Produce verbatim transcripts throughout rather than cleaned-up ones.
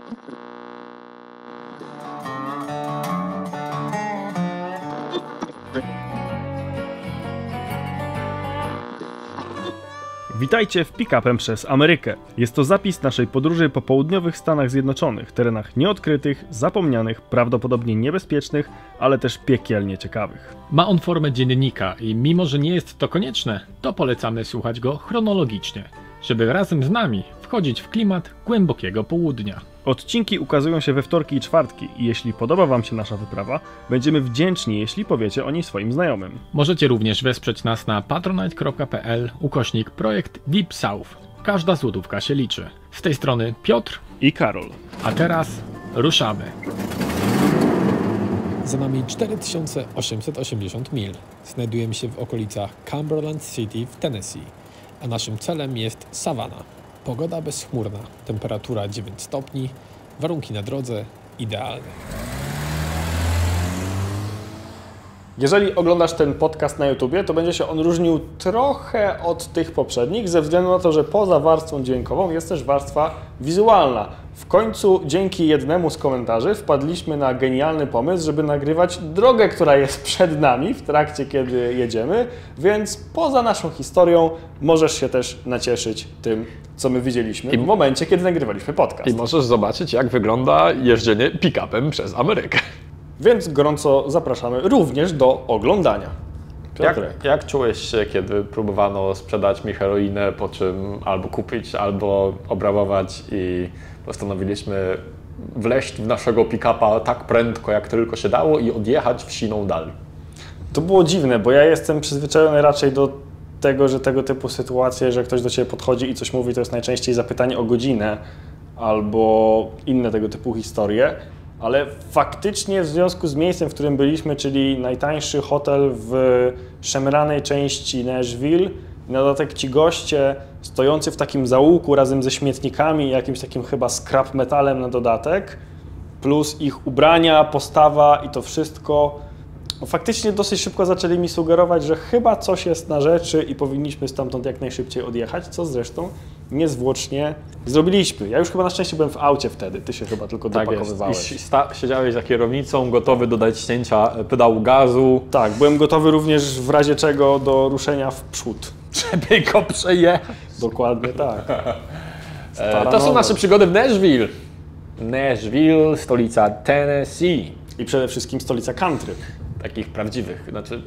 Witajcie w Pick-upem przez Amerykę. Jest to zapis naszej podróży po południowych Stanach Zjednoczonych, terenach nieodkrytych, zapomnianych, prawdopodobnie niebezpiecznych, ale też piekielnie ciekawych. Ma on formę dziennika i mimo, że nie jest to konieczne, to polecamy słuchać go chronologicznie, żeby razem z nami wchodzić w klimat głębokiego południa. Odcinki ukazują się we wtorki i czwartki i jeśli podoba Wam się nasza wyprawa, będziemy wdzięczni, jeśli powiecie o niej swoim znajomym. Możecie również wesprzeć nas na patronite.pl ukośnik projekt Deep South. Każda złotówka się liczy. Z tej strony Piotr i Karol. A teraz ruszamy. Za nami cztery tysiące osiemset osiemdziesiąt mil. Znajdujemy się w okolicach Cumberland City w Tennessee, a naszym celem jest Savannah. Pogoda bezchmurna, temperatura dziewięć stopni, warunki na drodze idealne. Jeżeli oglądasz ten podcast na YouTubie, to będzie się on różnił trochę od tych poprzednich, ze względu na to, że poza warstwą dźwiękową jest też warstwa wizualna. W końcu dzięki jednemu z komentarzy wpadliśmy na genialny pomysł, żeby nagrywać drogę, która jest przed nami w trakcie, kiedy jedziemy, więc poza naszą historią możesz się też nacieszyć tym, co my widzieliśmy I w momencie, kiedy nagrywaliśmy podcast. I możesz zobaczyć, jak wygląda jeżdżenie pick-upem przez Amerykę. Więc gorąco zapraszamy również do oglądania. Jak, jak czułeś się, kiedy próbowano sprzedać mi heroinę, po czym albo kupić, albo obrabować i postanowiliśmy wleźć w naszego pick-upa tak prędko, jak tylko się dało i odjechać w siną dal? To było dziwne, bo ja jestem przyzwyczajony raczej do tego, że tego typu sytuacje, że ktoś do Ciebie podchodzi i coś mówi, to jest najczęściej zapytanie o godzinę albo inne tego typu historie. Ale faktycznie w związku z miejscem, w którym byliśmy, czyli najtańszy hotel w szemranej części Nashville, na dodatek ci goście stojący w takim zaułku razem ze śmietnikami i jakimś takim chyba scrap metalem na dodatek, plus ich ubrania, postawa i to wszystko, no faktycznie dosyć szybko zaczęli mi sugerować, że chyba coś jest na rzeczy i powinniśmy stamtąd jak najszybciej odjechać, co zresztą niezwłocznie zrobiliśmy. Ja już chyba na szczęście byłem w aucie wtedy, ty się chyba tylko tak dopakowywałeś. I sta- siedziałeś za kierownicą, gotowy dodać ścięcia pedału gazu. Tak, byłem gotowy również w razie czego do ruszenia w przód. Żeby go przejechać. Dokładnie tak. E, to są nasze przygody w Nashville. Nashville, stolica Tennessee. I przede wszystkim stolica country. Takich prawdziwych, znaczy...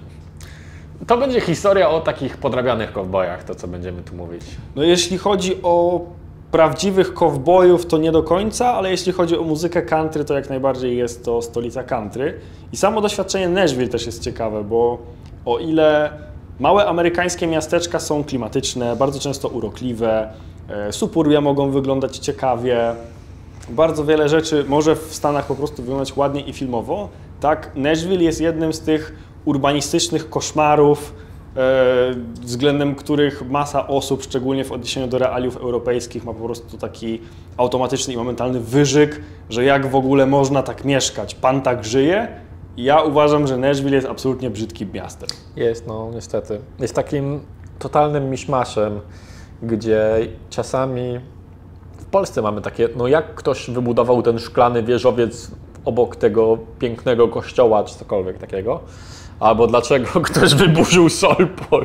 To będzie historia o takich podrabianych kowbojach, to co będziemy tu mówić. No jeśli chodzi o prawdziwych kowbojów, to nie do końca, ale jeśli chodzi o muzykę country, to jak najbardziej jest to stolica country. I samo doświadczenie Nashville też jest ciekawe, bo o ile małe amerykańskie miasteczka są klimatyczne, bardzo często urokliwe, suburbia mogą wyglądać ciekawie, bardzo wiele rzeczy może w Stanach po prostu wyglądać ładnie i filmowo, tak Nashville jest jednym z tych urbanistycznych koszmarów, e, względem których masa osób, szczególnie w odniesieniu do realiów europejskich, ma po prostu taki automatyczny i momentalny wyżyk, że jak w ogóle można tak mieszkać, pan tak żyje. I ja uważam, że Nashville jest absolutnie brzydkim miastem. Jest, no niestety. Jest takim totalnym miszmaszem, gdzie czasami w Polsce mamy takie, no jak ktoś wybudował ten szklany wieżowiec obok tego pięknego kościoła, czy cokolwiek takiego, albo dlaczego ktoś wyburzył Solpol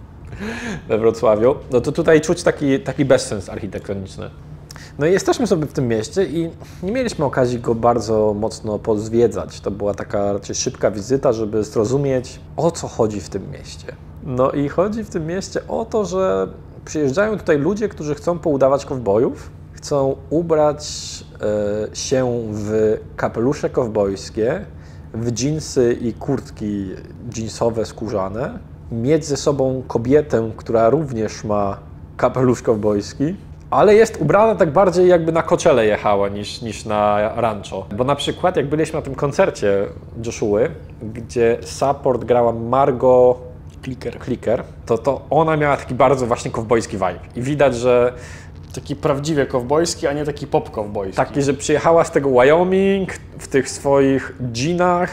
we Wrocławiu, no to tutaj czuć taki, taki bezsens architektoniczny. No i jesteśmy sobie w tym mieście i nie mieliśmy okazji go bardzo mocno pozwiedzać. To była taka raczej szybka wizyta, żeby zrozumieć, o co chodzi w tym mieście. No i chodzi w tym mieście o to, że przyjeżdżają tutaj ludzie, którzy chcą poudawać kowbojów, chcą ubrać e, się w kapelusze kowbojskie, w dżinsy i kurtki dżinsowe skórzane, mieć ze sobą kobietę, która również ma kapelusz kowbojski, ale jest ubrana tak bardziej jakby na Coachellę jechała niż, niż na rancho. Bo na przykład jak byliśmy na tym koncercie Joshua, gdzie support grała Margo Clicker, Clicker to, to ona miała taki bardzo właśnie kowbojski vibe. I widać, że taki prawdziwie kowbojski, a nie taki pop kowbojski. Taki, że przyjechała z tego Wyoming w tych swoich dżinach,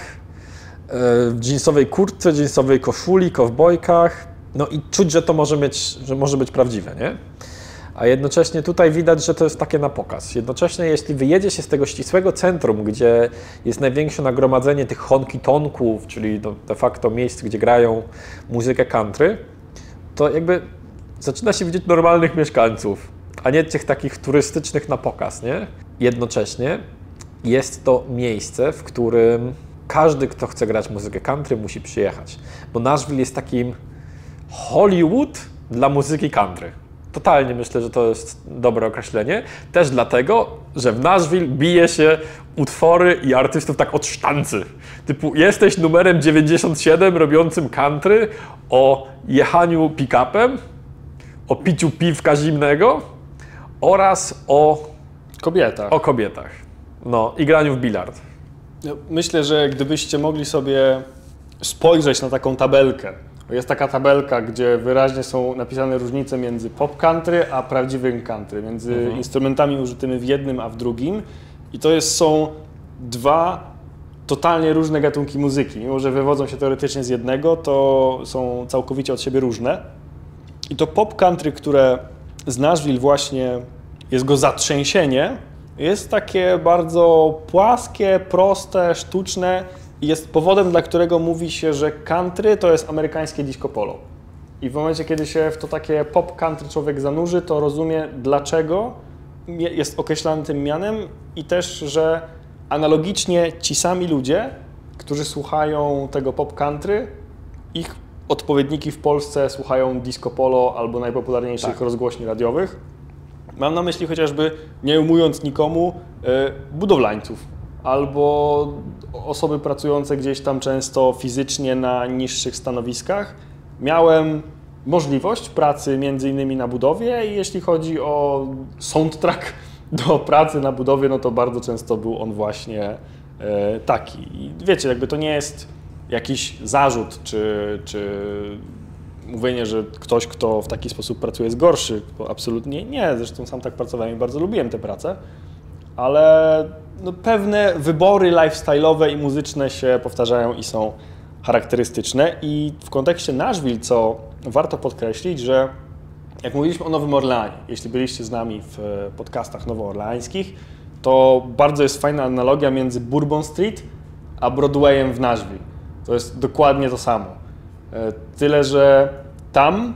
w dżinsowej kurtce, dżinsowej koszuli, kowbojkach. No i czuć, że to może być, że może być prawdziwe, nie? A jednocześnie tutaj widać, że to jest takie na pokaz. Jednocześnie jeśli wyjedzie się z tego ścisłego centrum, gdzie jest największe nagromadzenie tych honky-tonków, czyli de facto miejsc, gdzie grają muzykę country, to jakby zaczyna się widzieć normalnych mieszkańców, a nie tych takich turystycznych na pokaz, nie? Jednocześnie jest to miejsce, w którym każdy, kto chce grać muzykę country, musi przyjechać. Bo Nashville jest takim Hollywood dla muzyki country. Totalnie myślę, że to jest dobre określenie. Też dlatego, że w Nashville bije się utwory i artystów tak od sztancy. Typu jesteś numerem dziewięćdziesiąt siedem robiącym country o jechaniu pick-upem, o piciu piwka zimnego oraz o kobietach. O kobietach. No i graniu w bilard. Myślę, że gdybyście mogli sobie spojrzeć na taką tabelkę, jest taka tabelka, gdzie wyraźnie są napisane różnice między pop country a prawdziwym country, między mhm. instrumentami użytymi w jednym a w drugim i to jest, są dwa totalnie różne gatunki muzyki. Mimo że wywodzą się teoretycznie z jednego, to są całkowicie od siebie różne. I to pop country, które z Nashville właśnie jest go zatrzęsienie, jest takie bardzo płaskie, proste, sztuczne i jest powodem, dla którego mówi się, że country to jest amerykańskie disco polo. I w momencie, kiedy się w to takie pop country człowiek zanurzy, to rozumie, dlaczego jest określany tym mianem i też, że analogicznie ci sami ludzie, którzy słuchają tego pop country, ich odpowiedniki w Polsce słuchają disco polo albo najpopularniejszych tak. rozgłośni radiowych. Mam na myśli chociażby, nie ujmując nikomu, budowlańców albo osoby pracujące gdzieś tam często fizycznie na niższych stanowiskach. Miałem możliwość pracy między innymi na budowie i jeśli chodzi o soundtrack do pracy na budowie, no to bardzo często był on właśnie taki. I wiecie, jakby to nie jest jakiś zarzut czy, czy mówienie, że ktoś, kto w taki sposób pracuje, jest gorszy, bo absolutnie nie. Zresztą sam tak pracowałem i bardzo lubiłem tę pracę, ale no, pewne wybory lifestyle'owe i muzyczne się powtarzają i są charakterystyczne. I w kontekście Nashville, co warto podkreślić, że jak mówiliśmy o Nowym Orleanie, jeśli byliście z nami w podcastach nowoorleańskich, to bardzo jest fajna analogia między Bourbon Street a Broadwayem w Nashville. To jest dokładnie to samo. Tyle, że tam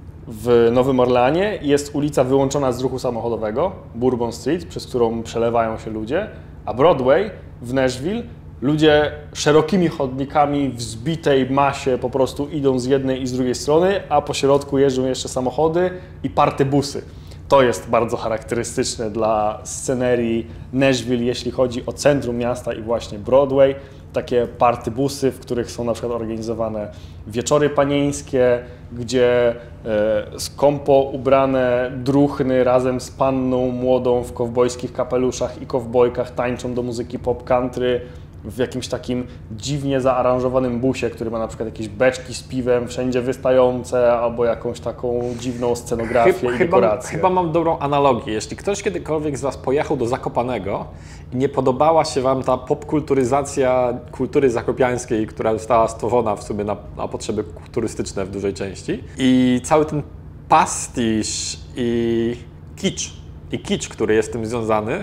w Nowym Orleanie jest ulica wyłączona z ruchu samochodowego, Bourbon Street, przez którą przelewają się ludzie, a Broadway w Nashville ludzie szerokimi chodnikami w zbitej masie po prostu idą z jednej i z drugiej strony, a po środku jeżdżą jeszcze samochody i partybusy. To jest bardzo charakterystyczne dla scenerii Nashville, jeśli chodzi o centrum miasta i właśnie Broadway. Takie partybusy, w których są na przykład organizowane wieczory panieńskie, gdzie e, skąpo ubrane druchny razem z panną młodą w kowbojskich kapeluszach i kowbojkach tańczą do muzyki pop country w jakimś takim dziwnie zaaranżowanym busie, który ma na przykład jakieś beczki z piwem wszędzie wystające albo jakąś taką dziwną scenografię chyba, i dekorację. Chyba, chyba mam dobrą analogię. Jeśli ktoś kiedykolwiek z Was pojechał do Zakopanego i nie podobała się Wam ta popkulturyzacja kultury zakopiańskiej, która została stworzona w sumie na, na potrzeby turystyczne w dużej części i cały ten pastisz i kicz, i kicz, który jest z tym związany,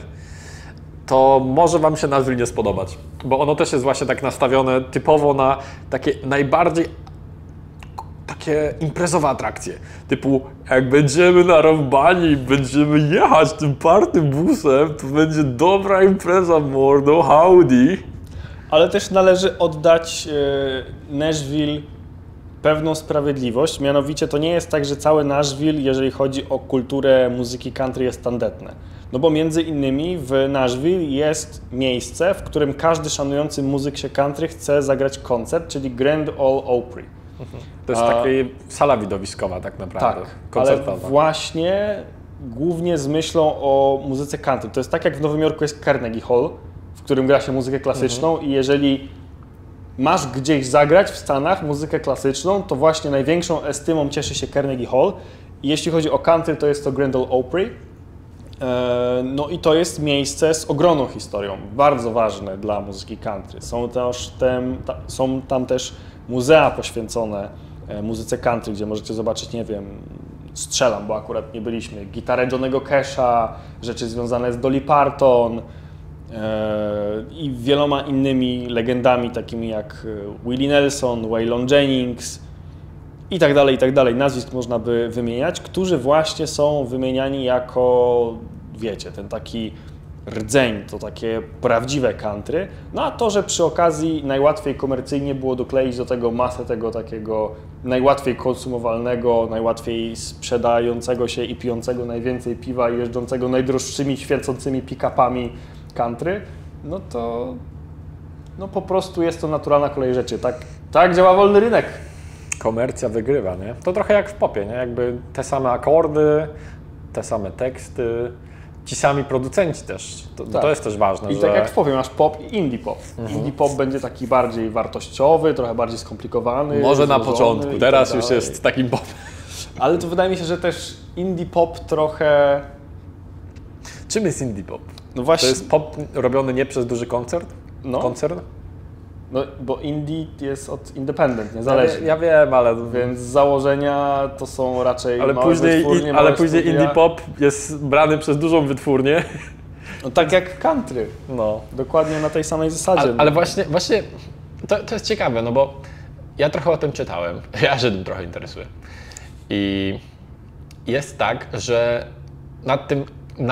to może Wam się Nashville nie spodobać, bo ono też jest właśnie tak nastawione typowo na takie najbardziej takie imprezowe atrakcje. Typu, jak będziemy na Rąbani, będziemy jechać tym partym busem, to będzie dobra impreza, mordo, howdy. Ale też należy oddać e, Nashville pewną sprawiedliwość, mianowicie to nie jest tak, że cały Nashville, jeżeli chodzi o kulturę muzyki country, jest tandetne. No bo między innymi w Nashville jest miejsce, w którym każdy szanujący muzykę country chce zagrać koncert, czyli Grand Ole Opry. Mhm. To jest taka sala widowiskowa tak naprawdę, tak, koncertowa. Ale właśnie głównie z myślą o muzyce country. To jest tak, jak w Nowym Jorku jest Carnegie Hall, w którym gra się muzykę klasyczną mhm. i jeżeli masz gdzieś zagrać w Stanach muzykę klasyczną, to właśnie największą estymą cieszy się Carnegie Hall. I jeśli chodzi o country, to jest to Grand Ole Opry. No i to jest miejsce z ogromną historią, bardzo ważne dla muzyki country. Są, też tem, ta, są tam też muzea poświęcone muzyce country, gdzie możecie zobaczyć, nie wiem, strzelam, bo akurat nie byliśmy, gitarę Johnnego Casha, rzeczy związane z Dolly Parton i wieloma innymi legendami, takimi jak Willie Nelson, Waylon Jennings i tak dalej, i tak dalej. Nazwisk można by wymieniać, którzy właśnie są wymieniani jako, wiecie, ten taki rdzeń, to takie prawdziwe country. No a to, że przy okazji najłatwiej komercyjnie było dokleić do tego masę tego takiego najłatwiej konsumowalnego, najłatwiej sprzedającego się i pijącego najwięcej piwa i jeżdżącego najdroższymi, świecącymi pick-upami country, no to no po prostu jest to naturalna kolej rzeczy. Tak, tak działa wolny rynek. Komercja wygrywa, nie? To trochę jak w popie, nie? Jakby te same akordy, te same teksty, ci sami producenci też. To, tak. to jest też ważne. I że... tak jak w popie masz pop i indie pop. Mhm. Indie pop będzie taki bardziej wartościowy, trochę bardziej skomplikowany. Może na początku, teraz tak już jest takim popem. Ale to wydaje mi się, że też indie pop trochę... Czym jest indie pop? No właśnie... To jest pop robiony nie przez duży koncert? No. Koncern? No, bo indie jest od independent, niezależnie. Ja, ja wiem, ale... Więc z założenia to są raczej ale małe później, wytwórnie, i, małe Ale później studia. indie pop jest brany przez dużą wytwórnię. No tak jak country. No. Dokładnie na tej samej zasadzie. Ale, ale właśnie, właśnie to, to jest ciekawe, no bo ja trochę o tym czytałem. Ja się tym trochę interesuję. I jest tak, że nad tym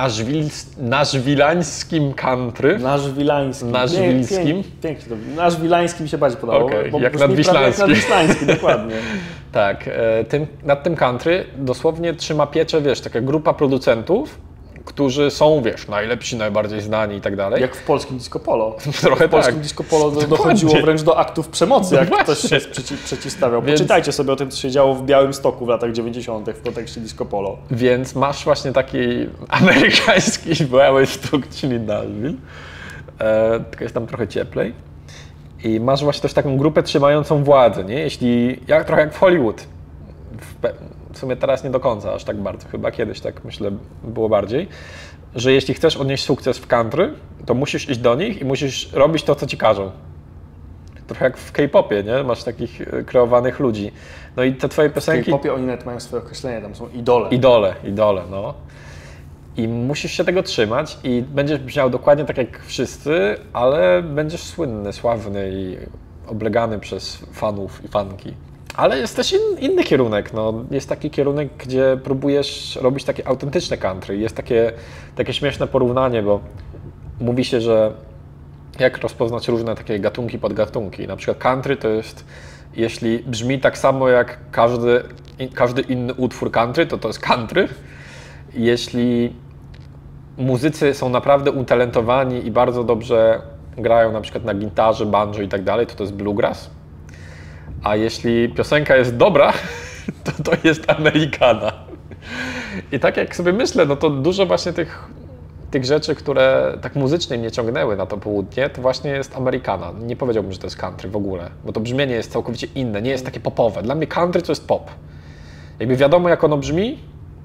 naszwilańskim country. Naszwilańskim. Naszwilskim. Pięknie, pięknie to. Naszwilański mi się bardziej podobało. Okay, bo jak nadwiślański. Jak nadwiślański, dokładnie. Tak, tym, nad tym country dosłownie trzyma pieczę, wiesz, taka grupa producentów, którzy są, wiesz, najlepsi, najbardziej znani i tak dalej. Jak w polskim disco polo. Trochę w polskim tak. disco polo dochodziło wręcz do aktów przemocy, jak no ktoś się przeci przeciwstawiał. Więc... Poczytajcie sobie o tym, co się działo w Białymstoku w latach dziewięćdziesiątych w kontekście disco polo. Więc masz właśnie taki amerykański Białystok, czyli Nashville, e, tylko jest tam trochę cieplej. I masz właśnie też taką grupę trzymającą władzę, nie? Jeśli, jak, trochę jak w Hollywood. W, w sumie teraz nie do końca, aż tak bardzo, chyba kiedyś tak myślę było bardziej, że jeśli chcesz odnieść sukces w country, to musisz iść do nich i musisz robić to, co ci każą. Trochę jak w K-popie, nie? Masz takich kreowanych ludzi. No i te twoje piosenki... W K-popie oni nawet mają swoje określenie, tam są idole. Idole, idole, no. I musisz się tego trzymać i będziesz brzmiał dokładnie tak jak wszyscy, ale będziesz słynny, sławny i oblegany przez fanów i fanki. Ale jest też in, inny kierunek, no. Jest taki kierunek, gdzie próbujesz robić takie autentyczne country. Jest takie, takie śmieszne porównanie, bo mówi się, że jak rozpoznać różne takie gatunki, podgatunki. Na przykład country to jest, jeśli brzmi tak samo jak każdy, każdy inny utwór country, to to jest country. Jeśli muzycy są naprawdę utalentowani i bardzo dobrze grają na przykład na gitarze, banjo i tak dalej, to to jest bluegrass. A jeśli piosenka jest dobra, to to jest Amerykana. I tak jak sobie myślę, no to dużo właśnie tych, tych rzeczy, które tak muzycznie mnie ciągnęły na to południe, to właśnie jest Amerykana. Nie powiedziałbym, że to jest country w ogóle, bo to brzmienie jest całkowicie inne, nie jest takie popowe. Dla mnie country to jest pop. Jakby wiadomo, jak ono brzmi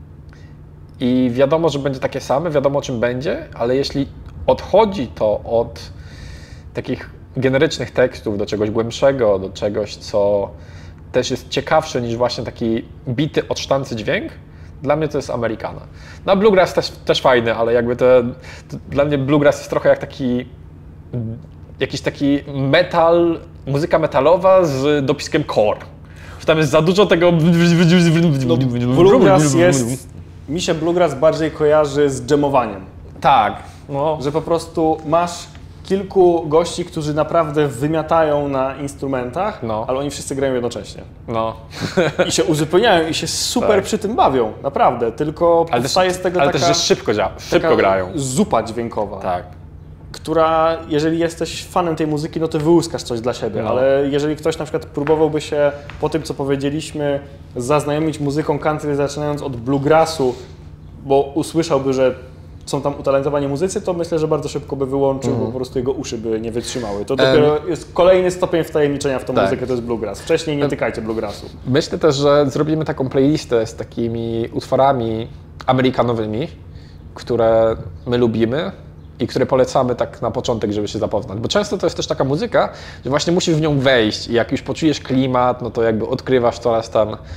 i wiadomo, że będzie takie same, wiadomo, o czym będzie, ale jeśli odchodzi to od takich generycznych tekstów do czegoś głębszego, do czegoś, co też jest ciekawsze niż właśnie taki bity od sztancy dźwięk, dla mnie to jest Amerykana. No bluegrass też, też fajny, ale jakby to, to dla mnie bluegrass jest trochę jak taki jakiś taki metal, muzyka metalowa z dopiskiem core. Że tam jest za dużo tego... No, bluegrass jest... Mi się bluegrass bardziej kojarzy z dżemowaniem. Tak. No. Że po prostu masz kilku gości, którzy naprawdę wymiatają na instrumentach, no. ale oni wszyscy grają jednocześnie. No. I się uzupełniają i się super tak. przy tym bawią, naprawdę. Tylko ale powstaje też, z tego ale taka... Ale też, że szybko, dzia- szybko grają. Zupa dźwiękowa. Tak. Która, jeżeli jesteś fanem tej muzyki, no to wyłuskasz coś dla siebie, no. ale jeżeli ktoś na przykład próbowałby się po tym, co powiedzieliśmy, zaznajomić muzyką country, zaczynając od bluegrassu, bo usłyszałby, że są tam utalentowani muzycy, to myślę, że bardzo szybko by wyłączył, mm. bo po prostu jego uszy by nie wytrzymały. To dopiero um, jest kolejny stopień wtajemniczenia w tą tak. muzykę, to jest bluegrass. Wcześniej nie tykajcie bluegrassu. Myślę też, że zrobimy taką playlistę z takimi utworami amerykanowymi, które my lubimy i które polecamy tak na początek, żeby się zapoznać. Bo często to jest też taka muzyka, że właśnie musisz w nią wejść i jak już poczujesz klimat, no to jakby odkrywasz coraz tam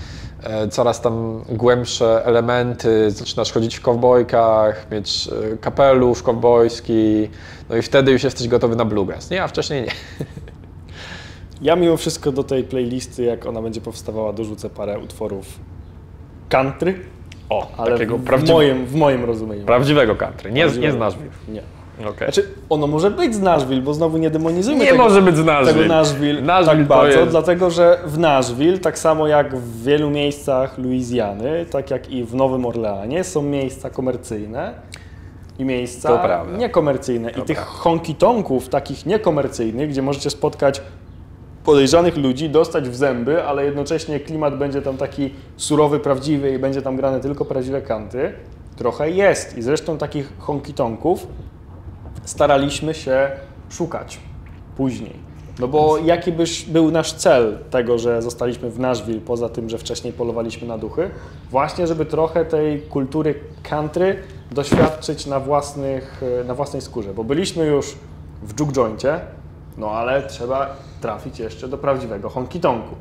coraz tam głębsze elementy, zaczynasz chodzić w kowbojkach, mieć kapelusz kowbojski, no i wtedy już jesteś gotowy na bluegrass, nie? A wcześniej nie. Ja mimo wszystko do tej playlisty, jak ona będzie powstawała, dorzucę parę utworów country, O, ale takiego w, prawdziwego, moim, w moim rozumieniu. prawdziwego country, nie, Prawdziwego. nie z Nashville. Nie. Okay. Znaczy, ono może być z Nashville, bo znowu nie demonizujmy Nie tego, może być z Nashville. tego Nashville, Nashville tak to bardzo, jest... dlatego że w Nashville, tak samo jak w wielu miejscach Luizjany, tak jak i w Nowym Orleanie, są miejsca komercyjne i miejsca To prawda. niekomercyjne. To I tych prawda. honky-tonków takich niekomercyjnych, gdzie możecie spotkać podejrzanych ludzi, dostać w zęby, ale jednocześnie klimat będzie tam taki surowy, prawdziwy i będzie tam grane tylko prawdziwe country, trochę jest. I zresztą takich honky-tonków staraliśmy się szukać później. No bo jaki byś był nasz cel tego, że zostaliśmy w Nashville, poza tym, że wcześniej polowaliśmy na duchy? Właśnie, żeby trochę tej kultury country doświadczyć na, własnych, na własnej skórze. Bo byliśmy już w juke joincie, no ale trzeba trafić jeszcze do prawdziwego honky-tonku.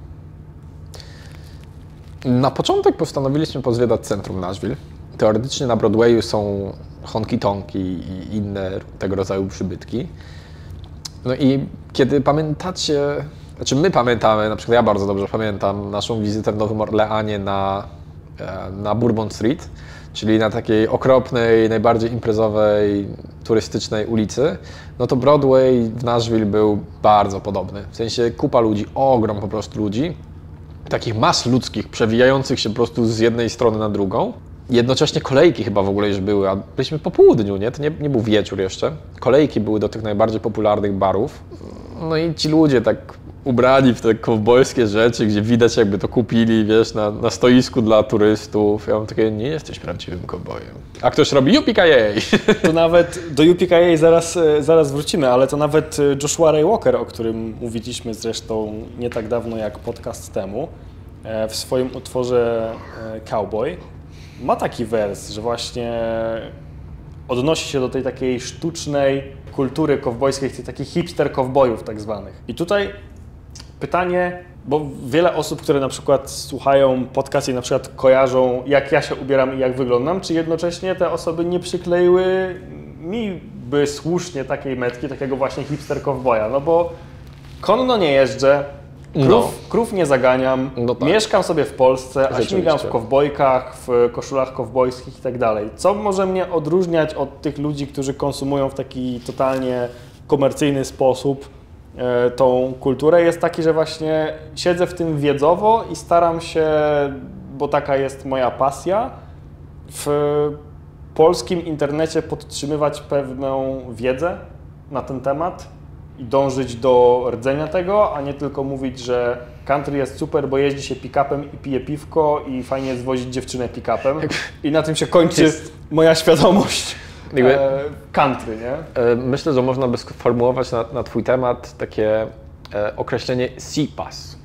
Na początek postanowiliśmy pozwiedzać centrum Nashville. Teoretycznie na Broadwayu są honky-tonki i inne tego rodzaju przybytki. No i kiedy pamiętacie, znaczy my pamiętamy, na przykład ja bardzo dobrze pamiętam naszą wizytę w Nowym Orleanie na, na Bourbon Street, czyli na takiej okropnej, najbardziej imprezowej, turystycznej ulicy, no to Broadway w Nashville był bardzo podobny. W sensie kupa ludzi, ogrom po prostu ludzi, takich mas ludzkich przewijających się po prostu z jednej strony na drugą. Jednocześnie kolejki chyba w ogóle już były, a byliśmy po południu, nie? To nie, nie był wieczór jeszcze. Kolejki były do tych najbardziej popularnych barów. No i ci ludzie tak ubrani w te kowbojskie rzeczy, gdzie widać jakby to kupili, wiesz, na, na stoisku dla turystów. Ja mam takie, nie jesteś prawdziwym kowbojem. A ktoś robi U P K A. To nawet do U P K A zaraz, zaraz wrócimy, ale to nawet Joshua Ray Walker, o którym mówiliśmy zresztą nie tak dawno jak podcast temu, w swoim utworze Cowboy, ma taki wers, że właśnie odnosi się do tej takiej sztucznej kultury kowbojskiej, tych takich hipster kowbojów tak zwanych. I tutaj pytanie, bo wiele osób, które na przykład słuchają podcast i na przykład kojarzą, jak ja się ubieram i jak wyglądam, czy jednocześnie te osoby nie przykleiły mi by słusznie takiej metki, takiego właśnie hipster kowboja, no bo konno nie jeżdżę, krów, No. krów nie zaganiam, No tak. mieszkam sobie w Polsce, a Rzeczywiście. śmigam w kowbojkach, w koszulach kowbojskich i tak dalej. Co może mnie odróżniać od tych ludzi, którzy konsumują w taki totalnie komercyjny sposób e, tą kulturę, jest taki, że właśnie siedzę w tym wiedzowo i staram się, bo taka jest moja pasja, w polskim internecie podtrzymywać pewną wiedzę na ten temat i dążyć do rdzenia tego, a nie tylko mówić, że country jest super, bo jeździ się pick-upem i pije piwko i fajnie jest wozić dziewczynę pick-upem i na tym się kończy Jest- moja świadomość Jakby- e, country, nie? E, Myślę, że można by sformułować na, na Twój temat takie e, określenie C-Pass.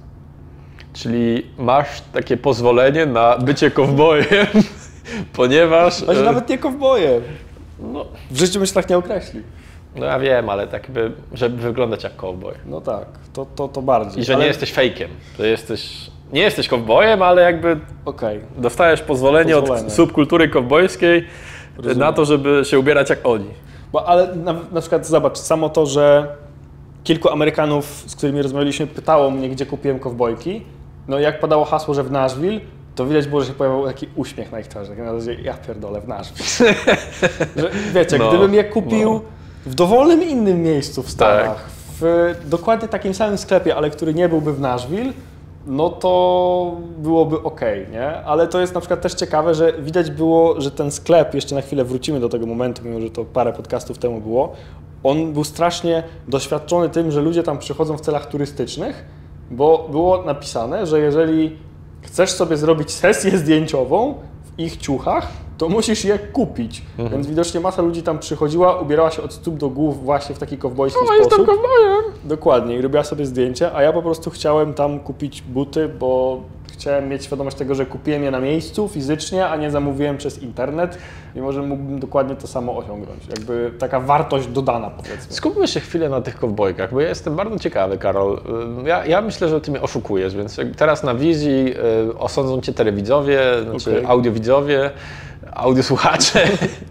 Czyli masz takie pozwolenie na bycie kowbojem, ponieważ... Choć e, nawet nie kowboje. no, W życiu bym się tak nie określił. no ja wiem, ale tak by, żeby wyglądać jak kowboj. No tak, to, to, to bardziej. I że Ale- nie jesteś fejkiem, że jesteś... Nie jesteś kowbojem, ale jakby Okej. dostajesz pozwolenie, Pozwolenie. od subkultury kowbojskiej Rozumiem. na to, żeby się ubierać jak oni. Bo, ale na, na przykład zobacz, samo to, że kilku Amerykanów, z którymi rozmawialiśmy, pytało mnie, gdzie kupiłem kowbojki. No jak padało hasło, że w Nashville, to widać było, że się pojawił taki uśmiech na ich twarzy. Tak na razie, ja pierdolę, w Nashville. Że, wiecie, No, gdybym je kupił no. w dowolnym innym miejscu w Stanach, w dokładnie takim samym sklepie, ale który nie byłby w Nashville, no to byłoby ok, nie? Ale to jest na przykład też ciekawe, że widać było, że ten sklep, jeszcze na chwilę wrócimy do tego momentu, mimo że to parę podcastów temu było, on był strasznie doświadczony tym, że ludzie tam przychodzą w celach turystycznych, bo było napisane, że jeżeli chcesz sobie zrobić sesję zdjęciową w ich ciuchach, to musisz je kupić. Mhm. Więc widocznie masa ludzi tam przychodziła, ubierała się od stóp do głów właśnie w taki kowbojski no, sposób. Jestem kowbojem! Dokładnie, i robiła sobie zdjęcia, a ja po prostu chciałem tam kupić buty, bo chciałem mieć świadomość tego, że kupiłem je na miejscu fizycznie, a nie zamówiłem przez internet i może mógłbym dokładnie to samo osiągnąć. Jakby taka wartość dodana, powiedzmy. Skupmy się chwilę na tych kowbojkach, bo ja jestem bardzo ciekawy, Karol. Ja, ja myślę, że ty mnie oszukujesz, więc teraz na wizji y, osądzą cię telewidzowie, znaczy okay. audiowidzowie, audiosłuchacze.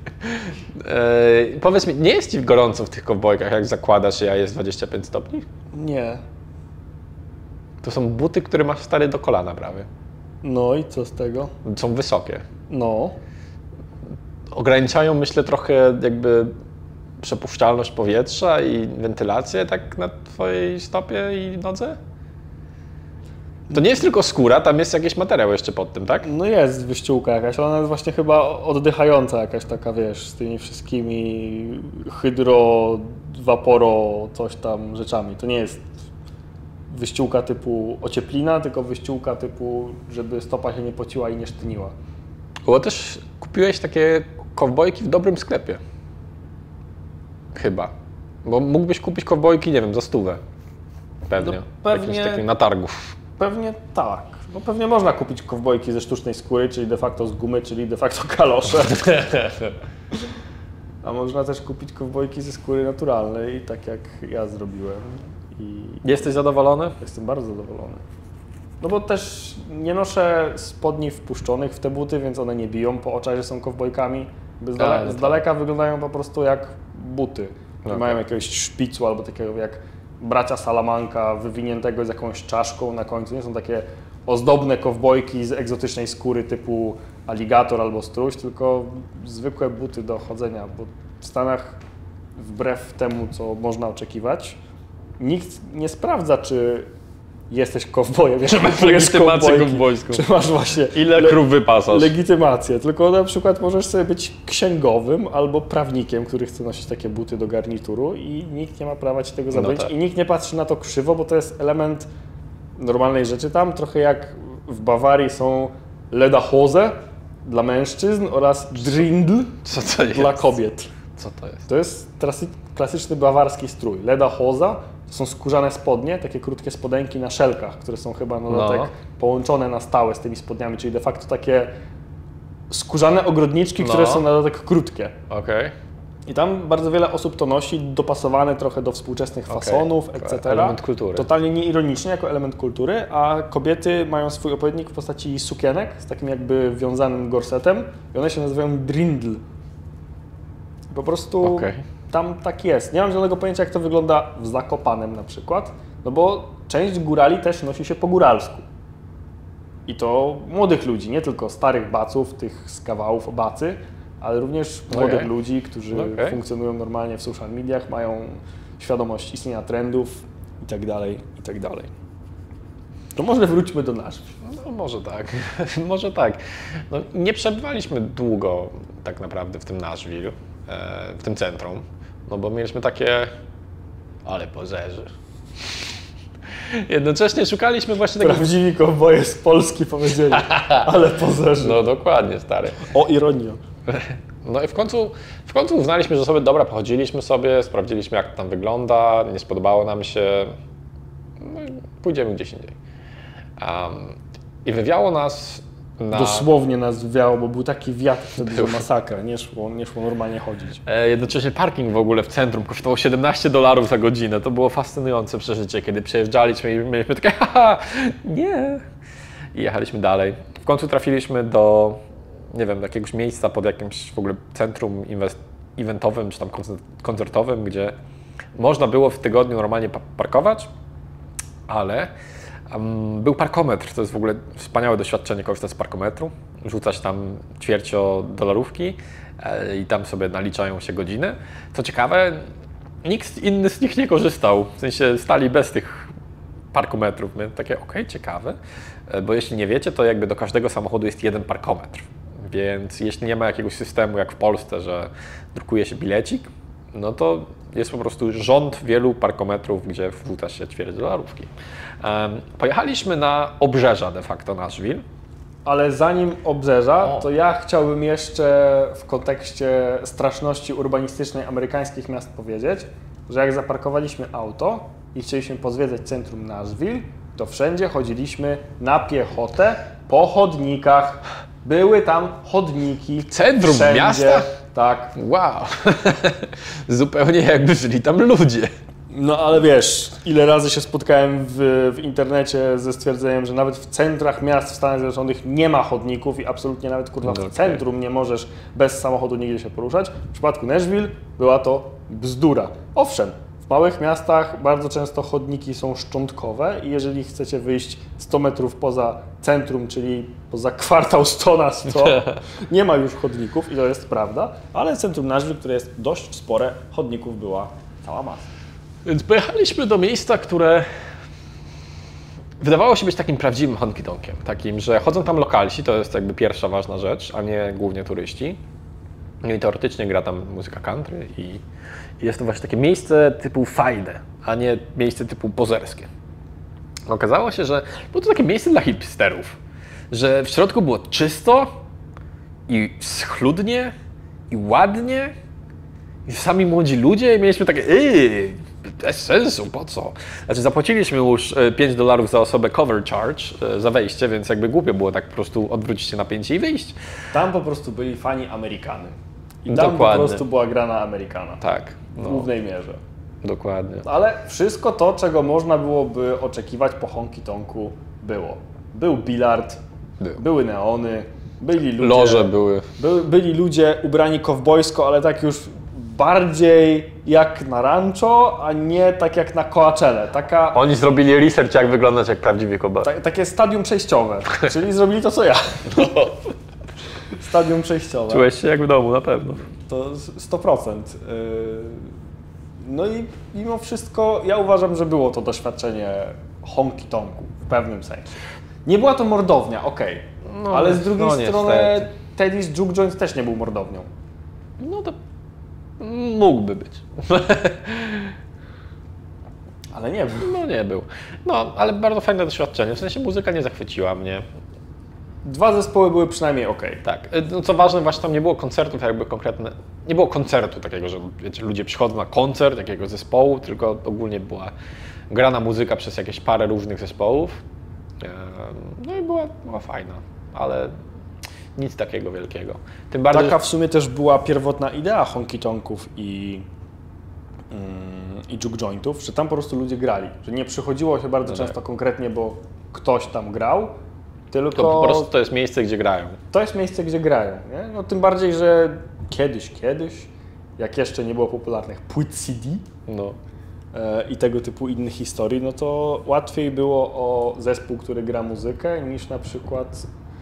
y, powiedz mi, nie jest ci gorąco w tych kowbojkach, jak zakładasz je, a jest dwadzieścia pięć stopni? Nie. To są buty, które masz stary do kolana prawie. No i co z tego? Są wysokie. No. Ograniczają, myślę, trochę jakby przepuszczalność powietrza i wentylację tak na twojej stopie i nodze? To nie jest tylko skóra, tam jest jakiś materiał jeszcze pod tym, tak? No jest wyściółka jakaś, ale ona jest właśnie chyba oddychająca jakaś taka, wiesz, z tymi wszystkimi hydro, waporo, coś tam rzeczami. To nie jest wyściółka typu ocieplina, tylko wyściółka typu, żeby stopa się nie pociła i nie sztyniła. Bo też kupiłeś takie kowbojki w dobrym sklepie. Chyba. Bo mógłbyś kupić kowbojki, nie wiem, za stówę. Pewnie. No, pewnie takim na targu. Pewnie tak. No pewnie można kupić kowbojki ze sztucznej skóry, czyli de facto z gumy, czyli de facto kalosze. A można też kupić kowbojki ze skóry naturalnej, tak jak ja zrobiłem. I jesteś zadowolony? Jestem bardzo zadowolony. No bo też nie noszę spodni wpuszczonych w te buty, więc one nie biją po oczach, że są kowbojkami. Z, dale A, z daleka tak. wyglądają po prostu jak buty. Okay. Mają jakiegoś szpicu albo takiego jak bracia Salamanca wywiniętego z jakąś czaszką na końcu. Nie są takie ozdobne kowbojki z egzotycznej skóry typu aligator albo struś, tylko zwykłe buty do chodzenia. Bo w Stanach, wbrew temu, co można oczekiwać, nikt nie sprawdza, czy jesteś kowbojem, czy masz legitymację kowbojską, czy masz właśnie ile krów wypasasz. Legitymację, tylko na przykład możesz sobie być księgowym albo prawnikiem, który chce nosić takie buty do garnituru i nikt nie ma prawa ci tego zabrać no tak. i nikt nie patrzy na to krzywo, bo to jest element normalnej rzeczy tam, trochę jak w Bawarii są Lederhose dla mężczyzn oraz Dirndl dla kobiet. Co to jest? To jest klasyczny bawarski strój. Lederhosa to są skórzane spodnie, takie krótkie spodenki na szelkach, które są chyba na dodatek no. połączone na stałe z tymi spodniami, czyli de facto takie skórzane ogrodniczki, no. które są na dodatek krótkie. Okay. I tam bardzo wiele osób to nosi, dopasowane trochę do współczesnych okay. fasonów, et cetera. Element kultury. Totalnie nieironicznie, jako element kultury, a kobiety mają swój odpowiednik w postaci sukienek z takim jakby wiązanym gorsetem i one się nazywają Dirndl. Po prostu okay. tam tak jest. Nie mam żadnego pojęcia, jak to wygląda w Zakopanem na przykład, no bo część górali też nosi się po góralsku. I to młodych ludzi, nie tylko starych baców, tych z kawałów o bacy, ale również młodych okay. ludzi, którzy okay. funkcjonują normalnie w social mediach, mają świadomość istnienia trendów i tak dalej, i tak dalej. To może wróćmy do Nashville. No może tak, może tak. No, nie przebywaliśmy długo tak naprawdę w tym Nashville, w tym centrum, no bo mieliśmy takie, ale pozerzy. Jednocześnie szukaliśmy właśnie tego... Prawdziwi kowboje z Polski powiedzieli, ale pozerzy. No dokładnie, stary. O ironio. No i w końcu, w końcu uznaliśmy, że sobie dobra, pochodziliśmy sobie, sprawdziliśmy jak to tam wygląda, nie spodobało nam się, no i pójdziemy gdzieś indziej. Um, I wywiało nas na... Dosłownie nas wiało, bo był taki wiatr wtedy, że masakra, nie szło, nie szło normalnie chodzić. E, jednocześnie parking w ogóle w centrum kosztował siedemnaście dolarów za godzinę. To było fascynujące przeżycie, kiedy przejeżdżaliśmy i mieliśmy takie haha, nie. I jechaliśmy dalej. W końcu trafiliśmy do, nie wiem, jakiegoś miejsca pod jakimś w ogóle centrum eventowym czy tam koncertowym, gdzie można było w tygodniu normalnie parkować, ale Um, był parkometr, to jest w ogóle wspaniałe doświadczenie korzystać z parkometru. Rzucać tam ćwiercio dolarówki e, i tam sobie naliczają się godziny. Co ciekawe, nikt inny z nich nie korzystał, w sensie stali bez tych parkometrów. My takie, okej, okay, ciekawe, e, bo jeśli nie wiecie, to jakby do każdego samochodu jest jeden parkometr. Więc jeśli nie ma jakiegoś systemu jak w Polsce, że drukuje się bilecik, no to jest po prostu rząd wielu parkometrów, gdzie wrzuca się ćwierć dolarówki. Um, pojechaliśmy na obrzeża de facto Nashville Ale zanim obrzeża, O. to ja chciałbym jeszcze w kontekście straszności urbanistycznej amerykańskich miast powiedzieć, że jak zaparkowaliśmy auto i chcieliśmy pozwiedzać centrum Nashville, to wszędzie chodziliśmy na piechotę po chodnikach. Były tam chodniki. Centrum wszędzie. miasta? Tak. Wow, zupełnie jakby żyli tam ludzie. No ale wiesz, ile razy się spotkałem w, w internecie ze stwierdzeniem, że nawet w centrach miast w Stanach Zjednoczonych nie ma chodników i absolutnie nawet kurwa w Okay. centrum nie możesz bez samochodu nigdzie się poruszać. W przypadku Nashville była to bzdura. Owszem, w małych miastach bardzo często chodniki są szczątkowe i jeżeli chcecie wyjść sto metrów poza centrum, czyli poza kwartał sto na sto, nie ma już chodników i to jest prawda, ale centrum Nashville, które jest dość spore, chodników była cała masa. Więc pojechaliśmy do miejsca, które wydawało się być takim prawdziwym honky-tonkiem. Takim, że chodzą tam lokalsi, to jest jakby pierwsza ważna rzecz, a nie głównie turyści. No i teoretycznie gra tam muzyka country i i jest to właśnie takie miejsce typu fajne, a nie miejsce typu pozerskie. Okazało się, że było to takie miejsce dla hipsterów, że w środku było czysto i schludnie i ładnie i sami młodzi ludzie i mieliśmy takie yy, bez sensu, po co? Znaczy zapłaciliśmy już pięć dolarów za osobę cover charge za wejście, więc jakby głupio było tak po prostu odwrócić się napięcie i wyjść. Tam po prostu byli fani Amerykany. I tam Dokładnie. po prostu była grana Amerykana. Tak. W No, głównej mierze. dokładnie. Ale wszystko to, czego można byłoby oczekiwać po honky-tonku, było. Był bilard, Był. były neony, byli ludzie... Loże były. By, byli ludzie ubrani kowbojsko, ale tak już bardziej jak na rancho, a nie tak jak na Coachelle. Taka, Oni zrobili research, jak wyglądać jak prawdziwy kowboj. ta, takie stadium przejściowe, czyli zrobili to, co ja. Stadium przejściowe. Czułeś się jak w domu, na pewno. To sto procent. No i mimo wszystko ja uważam, że było to doświadczenie honky-tonku w pewnym sensie. Nie była to mordownia, okej, No, ale z drugiej no strony niestety. Teddy's Juke Joint też nie był mordownią. No to mógłby być. Ale nie był. No nie był. No, ale bardzo fajne doświadczenie. W sensie muzyka nie zachwyciła mnie. Dwa zespoły były przynajmniej okej. Tak. No, co ważne, właśnie tam nie było koncertów jakby konkretne. Nie było koncertu takiego, że wiecie, ludzie przychodzą na koncert jakiegoś zespołu, tylko ogólnie była grana muzyka przez jakieś parę różnych zespołów. Ehm, No i była, była fajna, ale nic takiego wielkiego. Tym bardziej, Taka że- w sumie też była pierwotna idea honky-tonków i, mm, i juke jointów, że tam po prostu ludzie grali. Że nie przychodziło się bardzo No często tak. konkretnie, bo ktoś tam grał, tylko to po prostu to jest miejsce, gdzie grają. to jest miejsce, gdzie grają. Nie? No, tym bardziej, że kiedyś, kiedyś, jak jeszcze nie było popularnych płyt C D No. e, i tego typu innych historii, no to łatwiej było o zespół, który gra muzykę, niż na przykład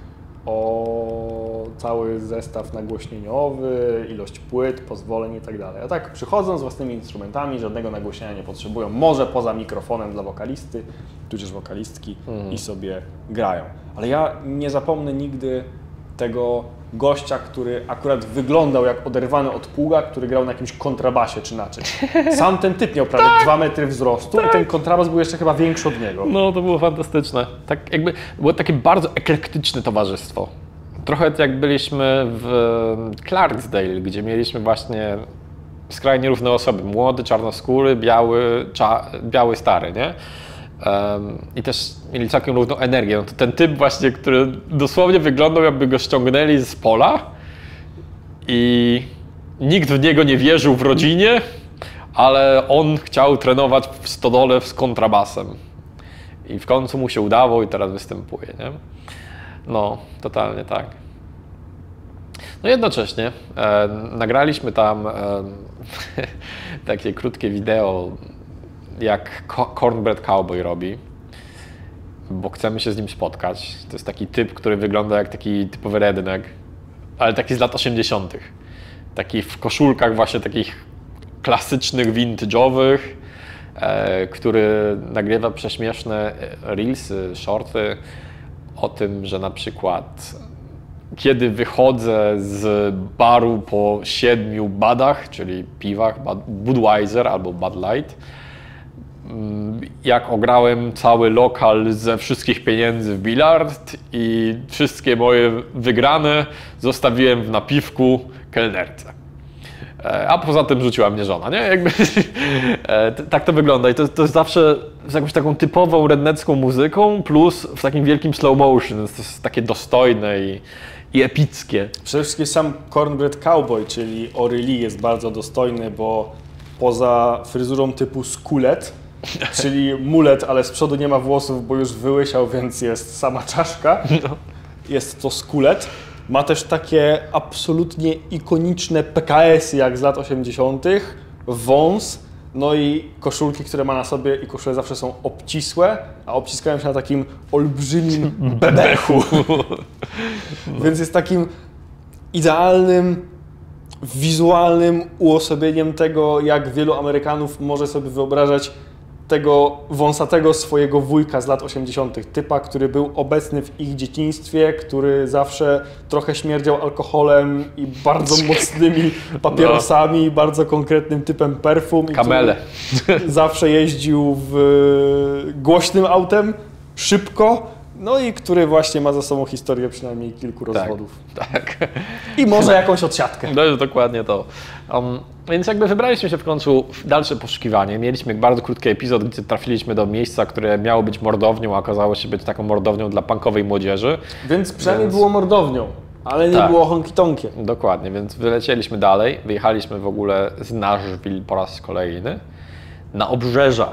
o cały zestaw nagłośnieniowy, ilość płyt, pozwoleń i tak dalej. A tak przychodzą z własnymi instrumentami, żadnego nagłośnienia nie potrzebują, może poza mikrofonem dla wokalisty, tudzież wokalistki Mhm. i sobie grają. Ale ja nie zapomnę nigdy tego gościa, który akurat wyglądał jak oderwany od pługa, który grał na jakimś kontrabasie czy na czymś. Sam ten typ miał prawie dwa metry wzrostu i ten kontrabas był jeszcze chyba większy od niego. No, to było fantastyczne. Tak jakby było takie bardzo eklektyczne towarzystwo. Trochę jak byliśmy w Clarksdale, gdzie mieliśmy właśnie skrajnie różne osoby. Młody, czarnoskóry, biały, cza, biały stary, nie? Um, I też mieli całkiem równą energię. No to ten typ właśnie, który dosłownie wyglądał, jakby go ściągnęli z pola i nikt w niego nie wierzył w rodzinie, ale on chciał trenować w stodole z kontrabasem. I w końcu mu się udało i teraz występuje, nie? No, totalnie tak. No jednocześnie e, nagraliśmy tam e, takie krótkie wideo, jak Co- Cornbread Cowboy robi, bo chcemy się z nim spotkać. To jest taki typ, który wygląda jak taki typowy redneck, ale taki z lat osiemdziesiątych. Taki w koszulkach właśnie takich klasycznych, vintage'owych, e, który nagrywa prześmieszne reelsy, shorty o tym, że na przykład kiedy wychodzę z baru po siedmiu badach, czyli piwach, Bud- Budweiser albo Bud Light, jak ograłem cały lokal ze wszystkich pieniędzy w bilard i wszystkie moje wygrane zostawiłem w napiwku kelnerce. A poza tym rzuciła mnie żona, nie? Jakby, tak to wygląda i to, to jest zawsze z jakąś taką typową rednecką muzyką plus w takim wielkim slow motion, to jest takie dostojne i, i epickie. Przede wszystkim sam Cornbread Cowboy, czyli Ory Lee jest bardzo dostojny, bo poza fryzurą typu skulet, czyli mulet, ale z przodu nie ma włosów, bo już wyłysiał, więc jest sama czaszka, No. jest to skulet. Ma też takie absolutnie ikoniczne P K S-y jak z lat osiemdziesiątych, wąs, no i koszulki, które ma na sobie i koszule zawsze są obcisłe, a obciskają się na takim olbrzymim bebechu. Więc jest takim idealnym, wizualnym uosobieniem tego, jak wielu Amerykanów może sobie wyobrażać tego wąsatego swojego wujka z lat osiemdziesiątych. Typa, który był obecny w ich dzieciństwie, który zawsze trochę śmierdział alkoholem i bardzo mocnymi papierosami, no. bardzo konkretnym typem perfum. Kamele. I zawsze jeździł w głośnym autem, szybko, no i który właśnie ma za sobą historię przynajmniej kilku rozwodów. Tak, tak. I może jakąś odsiadkę. To jest dokładnie to. Um, więc jakby wybraliśmy się w końcu w dalsze poszukiwanie. Mieliśmy bardzo krótki epizod, gdzie trafiliśmy do miejsca, które miało być mordownią, a okazało się być taką mordownią dla punkowej młodzieży. Więc przynajmniej Więc... było mordownią, ale nie tak. było honky-tonkiem. Dokładnie, więc wylecieliśmy dalej. Wyjechaliśmy w ogóle z Nashville po raz kolejny na obrzeża.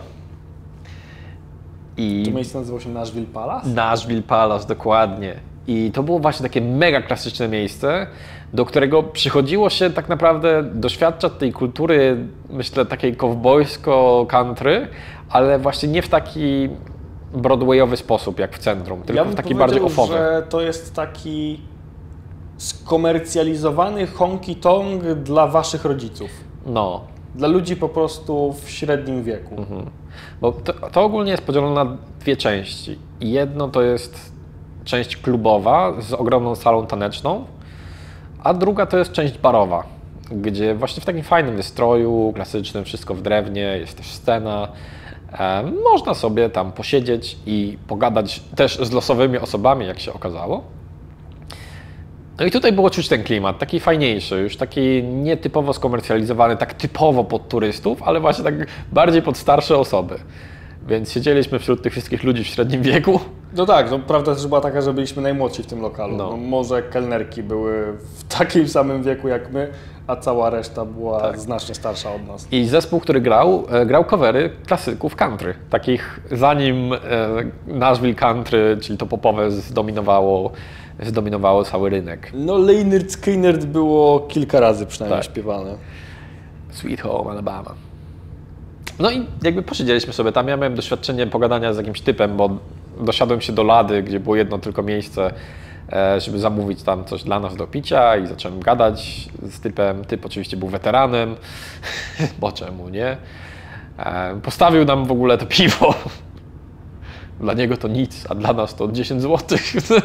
I... To miejsce nazywało się Nashville Palace? Nashville Palace, dokładnie. I to było właśnie takie mega klasyczne miejsce, do którego przychodziło się tak naprawdę doświadczać tej kultury, myślę, takiej kowbojsko-country, ale właśnie nie w taki broadwayowy sposób, jak w centrum, tylko ja w taki bardziej ofowy. Że to jest taki skomercjalizowany honky-tonk dla waszych rodziców. No. Dla ludzi po prostu w średnim wieku. Mhm. Bo to, to ogólnie jest podzielone na dwie części. Jedno to jest część klubowa z ogromną salą taneczną, a druga to jest część barowa, gdzie właśnie w takim fajnym wystroju, klasycznym, wszystko w drewnie, jest też scena. E, można sobie tam posiedzieć i pogadać też z losowymi osobami, jak się okazało. No i tutaj było czuć ten klimat, taki fajniejszy, już taki nietypowo skomercjalizowany, tak typowo pod turystów, ale właśnie tak bardziej pod starsze osoby. Więc siedzieliśmy wśród tych wszystkich ludzi w średnim wieku. No tak, no prawda też była taka, że byliśmy najmłodsi w tym lokalu. No. No, może kelnerki były w takim samym wieku jak my, a cała reszta była tak. znacznie starsza od nas. I zespół, który grał, grał covery klasyków country. Takich zanim Nashville Country, czyli to popowe, zdominowało, zdominowało cały rynek. No Lynyrd Skynyrd było kilka razy przynajmniej tak. śpiewane. Sweet Home Alabama. No i jakby posiedzieliśmy sobie tam, ja miałem doświadczenie pogadania z jakimś typem, bo dosiadłem się do Lady, gdzie było jedno tylko miejsce, żeby zamówić tam coś dla nas do picia i zacząłem gadać z typem. Typ oczywiście był weteranem, bo czemu nie. Postawił nam w ogóle to piwo. Dla niego to nic, a dla nas to dziesięć złotych.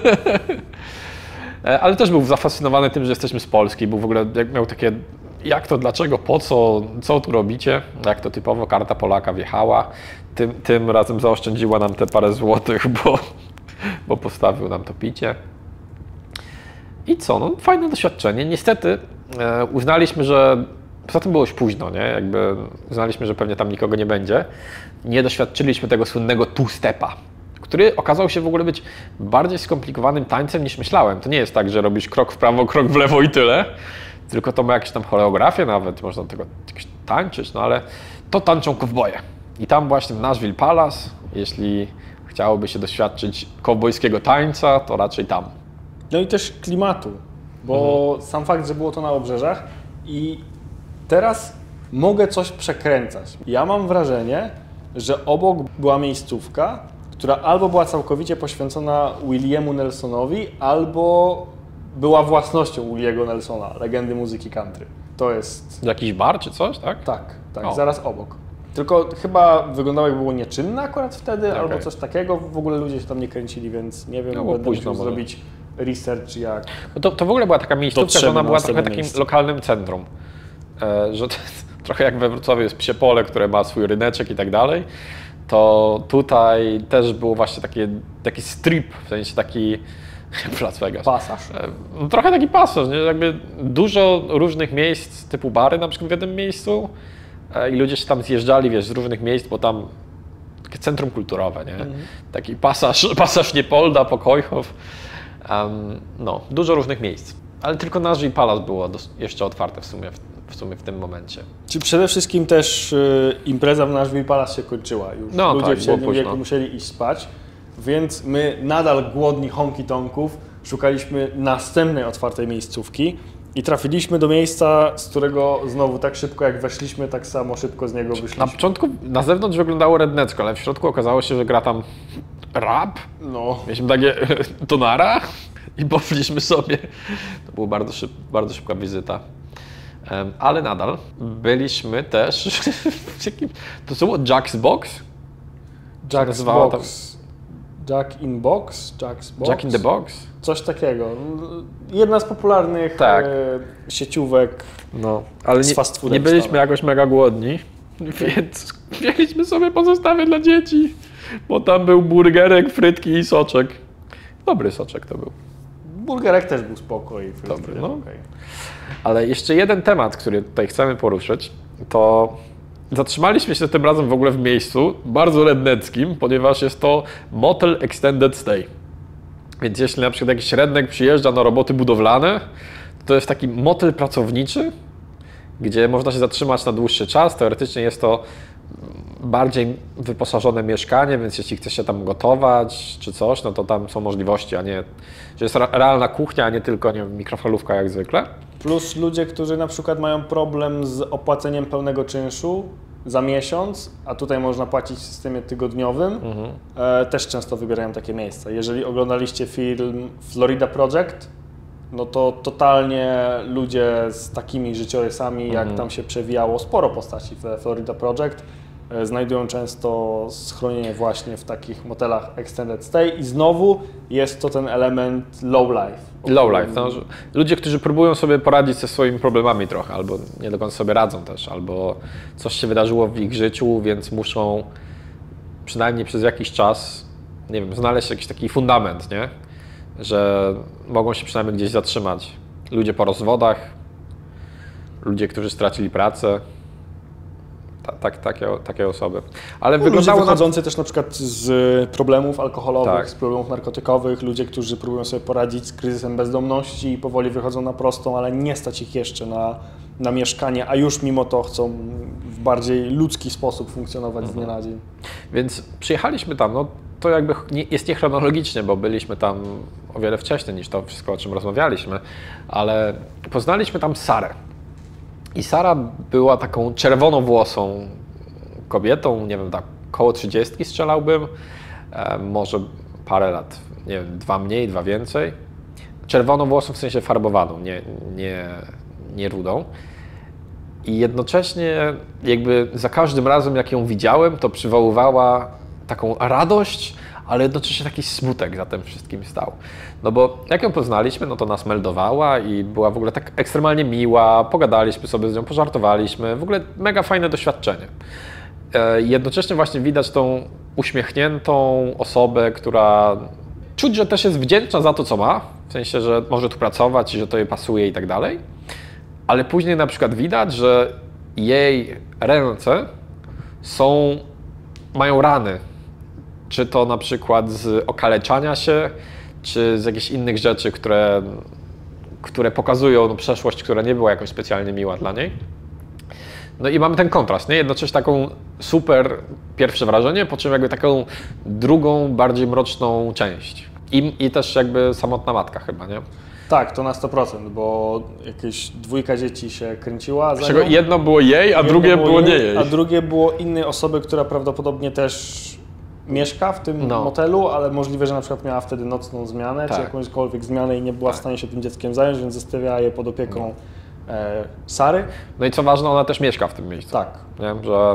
Ale też był zafascynowany tym, że jesteśmy z Polski, był w ogóle, miał takie jak to, dlaczego, po co, co tu robicie? Jak to typowo karta Polaka wjechała. Tym, tym razem zaoszczędziła nam te parę złotych, bo, bo postawił nam to picie. I co, no fajne doświadczenie. Niestety e, uznaliśmy, że poza tym było już późno, nie? Jakby uznaliśmy, że pewnie tam nikogo nie będzie. Nie doświadczyliśmy tego słynnego two-stepa, który okazał się w ogóle być bardziej skomplikowanym tańcem niż myślałem. To nie jest tak, że robisz krok w prawo, krok w lewo i tyle. Tylko to ma jakąś tam choreografię nawet, można tego tańczyć, no ale to tańczą kowboje. I tam właśnie w Nashville Palace, jeśli chciałoby się doświadczyć kowbojskiego tańca, to raczej tam. No i też klimatu, bo mhm. sam fakt, że było to na obrzeżach i teraz mogę coś przekręcać. Ja mam wrażenie, że obok była miejscówka, która albo była całkowicie poświęcona Williemu Nelsonowi, albo była własnością Williego Nelsona, legendy muzyki country. To jest... Jakiś bar czy coś, tak? Tak, tak, o. zaraz obok. Tylko chyba wyglądało, jakby było nieczynne akurat wtedy, okay. albo coś takiego. W ogóle ludzie się tam nie kręcili, więc nie wiem, no, będę musiał zrobić research jak... No to, to w ogóle była taka miejscówka, że ona była trochę takim miejsce. lokalnym centrum. E, że to, trochę jak we Wrocławiu jest Psie Pole, które ma swój ryneczek i tak dalej, to tutaj też było właśnie takie, taki strip, w sensie taki Las Vegas. Pasaż. No, trochę taki pasaż, nie? Jakby dużo różnych miejsc, typu bary na przykład w jednym miejscu i ludzie się tam zjeżdżali, wiesz, z różnych miejsc, bo tam takie centrum kulturowe, nie? Mm. Taki pasaż, pasaż Niepolda, Pokojów. Um, no, dużo różnych miejsc. Ale tylko Nashville Palace było jeszcze otwarte w sumie w, w sumie w tym momencie. Czy przede wszystkim też y, impreza w Nashville Palace się kończyła już. No, ludzie tak, w średnim późno. wieku musieli iść spać, więc my nadal głodni honky-tonków szukaliśmy następnej otwartej miejscówki i trafiliśmy do miejsca, z którego znowu tak szybko jak weszliśmy, tak samo szybko z niego wyszliśmy. Na początku na zewnątrz wyglądało rednecko, ale w środku okazało się, że gra tam rap. No. Mieliśmy takie tonara i poszliśmy sobie. To była bardzo, szyb, bardzo szybka wizyta. Um, ale nadal byliśmy też w jakim, to było Jack's Box? Jack's Box. Jack in Box? Jack's Box? Jack in the Box? Coś takiego. Jedna z popularnych tak. e, sieciówek no, ale z nie, fast foodem. Nie byliśmy jakoś mega głodni, więc mieliśmy sobie pozostawię dla dzieci, bo tam był burgerek, frytki i soczek. Dobry soczek to był. Burgerek też był spoko i frytki Dobry, też no. okay. Ale jeszcze jeden temat, który tutaj chcemy poruszyć, to zatrzymaliśmy się tym razem w ogóle w miejscu bardzo redneckim, ponieważ jest to Motel Extended Stay. Więc jeśli na przykład jakiś redneck przyjeżdża na roboty budowlane, to jest taki motel pracowniczy, gdzie można się zatrzymać na dłuższy czas. Teoretycznie jest to bardziej wyposażone mieszkanie, więc jeśli chce się tam gotować czy coś, no to tam są możliwości, a nie, że jest realna kuchnia, a nie tylko, nie wiem, mikrofalówka jak zwykle. Plus ludzie, którzy na przykład mają problem z opłaceniem pełnego czynszu za miesiąc, a tutaj można płacić w systemie tygodniowym, mhm. e, też często wybierają takie miejsca. Jeżeli oglądaliście film Florida Project, no to totalnie ludzie z takimi życiorysami, mhm. jak tam się przewijało sporo postaci w Florida Project, e, znajdują często schronienie właśnie w takich motelach extended stay i znowu jest to ten element low life. Low life. No, ludzie, którzy próbują sobie poradzić ze swoimi problemami trochę, albo nie do końca sobie radzą też, albo coś się wydarzyło w ich życiu, więc muszą przynajmniej przez jakiś czas, nie wiem, znaleźć jakiś taki fundament, nie? Że mogą się przynajmniej gdzieś zatrzymać. Ludzie po rozwodach, ludzie, którzy stracili pracę. Tak, takie, takie osoby. Ale no, wyglądało ludzie wychodzący na... też na przykład z problemów alkoholowych, tak. z problemów narkotykowych, ludzie, którzy próbują sobie poradzić z kryzysem bezdomności i powoli wychodzą na prostą, ale nie stać ich jeszcze na, na mieszkanie, a już mimo to chcą w bardziej ludzki sposób funkcjonować mhm. z dnia na dzień. Więc przyjechaliśmy tam, no to jakby nie, jest niechronologicznie, bo byliśmy tam o wiele wcześniej niż to wszystko, o czym rozmawialiśmy, ale poznaliśmy tam Sarę. I Sara była taką czerwonowłosą kobietą, nie wiem, tak koło trzydziestki strzelałbym, e, może parę lat, nie wiem, dwa mniej, dwa więcej. Czerwonowłosą w sensie farbowaną, nie, nie, nie rudą. I jednocześnie jakby za każdym razem, jak ją widziałem, to przywoływała taką radość, ale jednocześnie taki smutek za tym wszystkim stał. No bo jak ją poznaliśmy, no to nas meldowała i była w ogóle tak ekstremalnie miła, pogadaliśmy sobie z nią, pożartowaliśmy, w ogóle mega fajne doświadczenie. Jednocześnie właśnie widać tą uśmiechniętą osobę, która czuć, że też jest wdzięczna za to, co ma, w sensie, że może tu pracować i że to jej pasuje i tak dalej, ale później na przykład widać, że jej ręce są, mają rany. Czy to na przykład z okaleczania się, czy z jakichś innych rzeczy, które, które pokazują no, przeszłość, która nie była jakoś specjalnie miła dla niej. No i mamy ten kontrast, nie? Jednocześnie taką super pierwsze wrażenie, po czym jakby taką drugą, bardziej mroczną część. I, i też jakby samotna matka chyba, nie? Tak, to na sto procent, bo jakieś dwójka dzieci się kręciła za czego nią. jedno było jej, a drugie było, było nie jej. A drugie było innej osoby, która prawdopodobnie też mieszka w tym no. motelu, ale możliwe, że na przykład miała wtedy nocną zmianę, tak. czy jakąśkolwiek zmianę i nie była tak. w stanie się tym dzieckiem zająć, więc zostawiała je pod opieką no. e, Sary. No i co ważne, ona też mieszka w tym miejscu. Tak. Nie? Że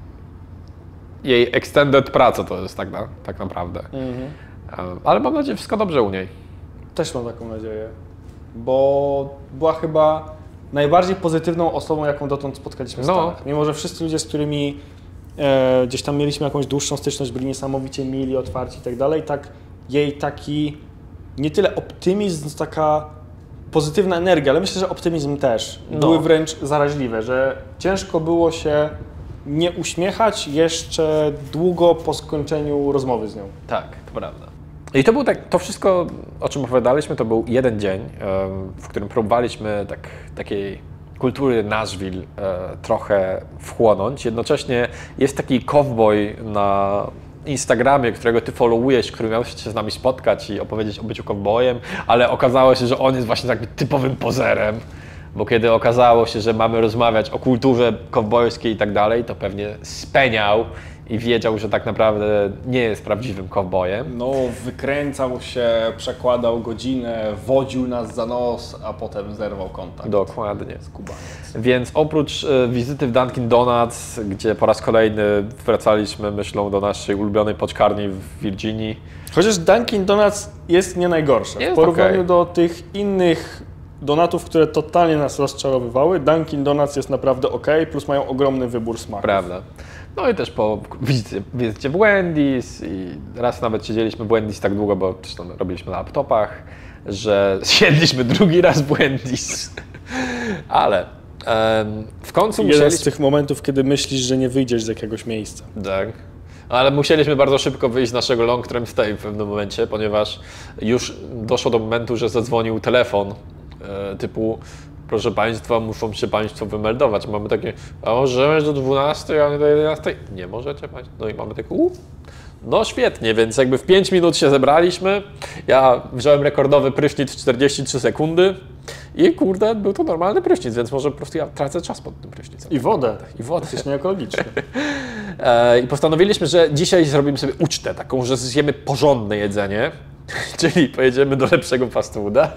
jej extended praca to jest tak, na, tak naprawdę. Mhm. Ale mam nadzieję, że wszystko dobrze u niej. Też mam taką nadzieję, bo była chyba najbardziej pozytywną osobą, jaką dotąd spotkaliśmy w No. Stanach. Mimo że wszyscy ludzie, z którymi e, gdzieś tam mieliśmy jakąś dłuższą styczność, byli niesamowicie mili, otwarci i tak dalej, tak jej taki nie tyle optymizm, taka pozytywna energia, ale myślę, że optymizm też. No. Były wręcz zaraźliwe, że ciężko było się nie uśmiechać jeszcze długo po skończeniu rozmowy z nią. Tak, to prawda. I to był tak, to wszystko, o czym opowiadaliśmy, to był jeden dzień, w którym próbowaliśmy tak, takiej kultury Nashville trochę wchłonąć. Jednocześnie jest taki cowboy na Instagramie, którego ty followujesz, który miał się z nami spotkać i opowiedzieć o byciu cowboyem, ale okazało się, że on jest właśnie takim typowym pozerem. Bo kiedy okazało się, że mamy rozmawiać o kulturze kowbojskiej i tak dalej, to pewnie speniał i wiedział, że tak naprawdę nie jest prawdziwym kowbojem. No, wykręcał się, przekładał godzinę, wodził nas za nos, a potem zerwał kontakt. Dokładnie. Skubaniec. Więc oprócz e, wizyty w Dunkin' Donuts, gdzie po raz kolejny wracaliśmy myślą do naszej ulubionej poczkarni w Virginii. Chociaż Dunkin' Donuts jest nie najgorsze. Jest w porównaniu okej. do tych innych donatów, które totalnie nas rozczarowywały, Dunkin' Donuts jest naprawdę ok, plus mają ogromny wybór smaków. Prawda. No i też po wizycie, wizycie w Wendy's i raz nawet siedzieliśmy w Wendy's tak długo, bo zresztą robiliśmy na laptopach, że siedliśmy drugi raz w Wendy's. Ale em, w końcu Jeden musieliśmy... z tych momentów, kiedy myślisz, że nie wyjdziesz z jakiegoś miejsca. Tak. Ale musieliśmy bardzo szybko wyjść z naszego long term stay w pewnym momencie, ponieważ już doszło do momentu, że zadzwonił telefon e, typu proszę Państwa, muszą się Państwo wymeldować. Mamy takie, a możemy do dwunastej, a nie do jedenastej? Nie możecie Państwo. No i mamy takie, u, no świetnie, więc jakby w pięć minut się zebraliśmy. Ja wziąłem rekordowy prysznic w czterdzieści trzy sekundy i kurde, był to normalny prysznic, więc może po prostu ja tracę czas pod tym prysznicem. I wodę. I wodę. Jesteś nieekologiczny. E, I postanowiliśmy, że dzisiaj zrobimy sobie ucztę, taką, że zjemy porządne jedzenie, czyli pojedziemy do lepszego fast fooda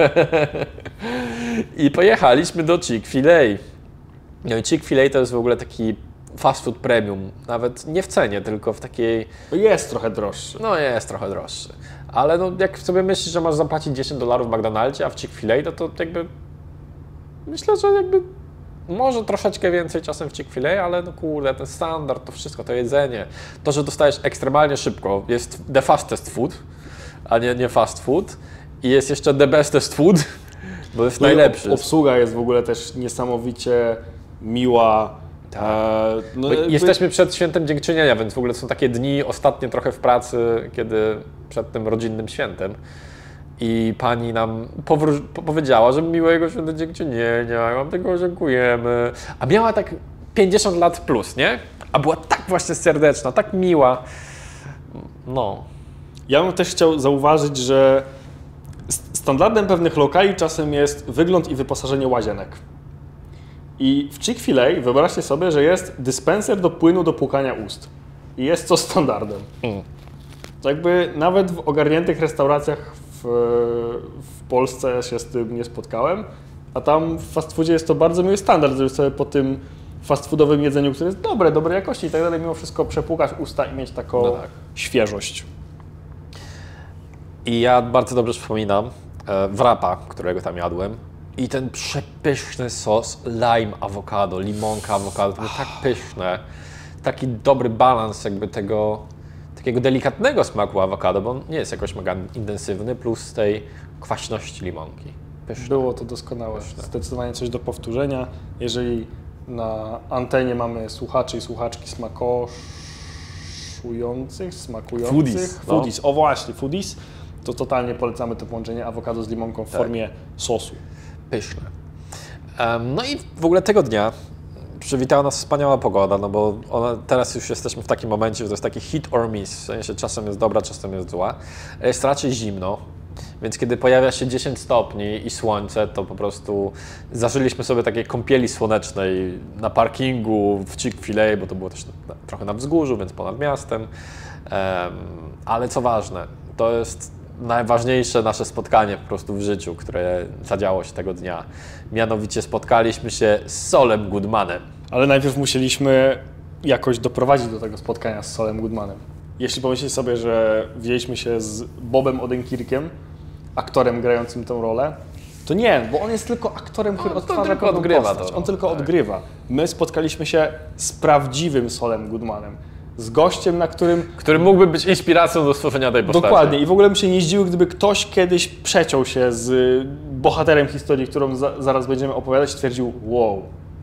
i pojechaliśmy do Chick-fil-A. No i Chick-fil-A to jest w ogóle taki fast food premium, nawet nie w cenie, tylko w takiej, Jest trochę droższy. no jest trochę droższy, ale no jak sobie myślisz, że masz zapłacić dziesięć dolarów w McDonaldzie, a w Chick-fil-A, no to jakby myślę, że jakby może troszeczkę więcej czasem w Chick-fil-A, ale no kurde, ten standard, to wszystko, to jedzenie, to, że dostajesz ekstremalnie szybko, jest the fastest food, a nie, nie fast food i jest jeszcze the bestest food, bo jest No i najlepszy. ob- obsługa jest w ogóle też niesamowicie miła. Tak. E, no Bo jakby- jesteśmy przed świętem Dziękczynienia, więc w ogóle są takie dni ostatnie trochę w pracy, kiedy przed tym rodzinnym świętem. I pani nam powró- po- powiedziała, że miłego święta Dziękczynienia, wam tego dziękujemy. A miała tak pięćdziesiąt lat plus, nie? A była tak właśnie serdeczna, tak miła. No. Ja bym też chciał zauważyć, że st- standardem pewnych lokali czasem jest wygląd i wyposażenie łazienek. I w Chick-fil-A wyobraźcie sobie, że jest dyspenser do płynu do płukania ust. I jest to standardem. Mm. To jakby nawet w ogarniętych restauracjach w, w Polsce się z tym nie spotkałem, a tam w fast foodzie jest to bardzo miły standard, żeby sobie po tym fast foodowym jedzeniu, które jest dobre, dobrej jakości i tak dalej, mimo wszystko przepłukać usta i mieć taką No tak. świeżość. I ja bardzo dobrze wspominam e, wrapa, którego tam jadłem. I ten przepyszny sos lime awokado, limonka awokado, to było tak pyszne. Taki dobry balans jakby tego takiego delikatnego smaku awokado, bo on nie jest jakoś mega intensywny, plus tej kwaśności limonki. Pyszne. Było to doskonałe. Zdecydowanie coś do powtórzenia. Jeżeli na antenie mamy słuchaczy i słuchaczki smakoszujących, smakujących, Foodies, no. foodies. O właśnie, foodies, to totalnie polecamy to połączenie awokado z limonką w Tak. formie sosu. Pyszne. Um, no i w ogóle tego dnia przywitała nas wspaniała pogoda, no bo ona, teraz już jesteśmy w takim momencie, że to jest taki hit or miss, w sensie czasem jest dobra, czasem jest zła. Jest raczej zimno, więc kiedy pojawia się dziesięć stopni i słońce, to po prostu zażyliśmy sobie takiej kąpieli słonecznej na parkingu w Chick-fil-A, bo to było też na, trochę na wzgórzu, więc ponad miastem. Um, ale co ważne, to jest najważniejsze nasze spotkanie po prostu w życiu, które zadziało się tego dnia. Mianowicie spotkaliśmy się z Saulem Goodmanem. Ale najpierw musieliśmy jakoś doprowadzić do tego spotkania z Saulem Goodmanem. Jeśli pomyślisz sobie, że widzieliśmy się z Bobem Odenkirkiem, aktorem grającym tę rolę, To nie, bo on jest tylko aktorem, który On to odtwarza tylko pewną odgrywa postać. to, On tylko tak. odgrywa. My spotkaliśmy się z prawdziwym Saulem Goodmanem. Z gościem, na którym... Który mógłby być inspiracją do stworzenia tej postaci. Dokładnie. I w ogóle bym się nie zdziwił, gdyby ktoś kiedyś przeciął się z bohaterem historii, którą za, zaraz będziemy opowiadać, i stwierdził, wow,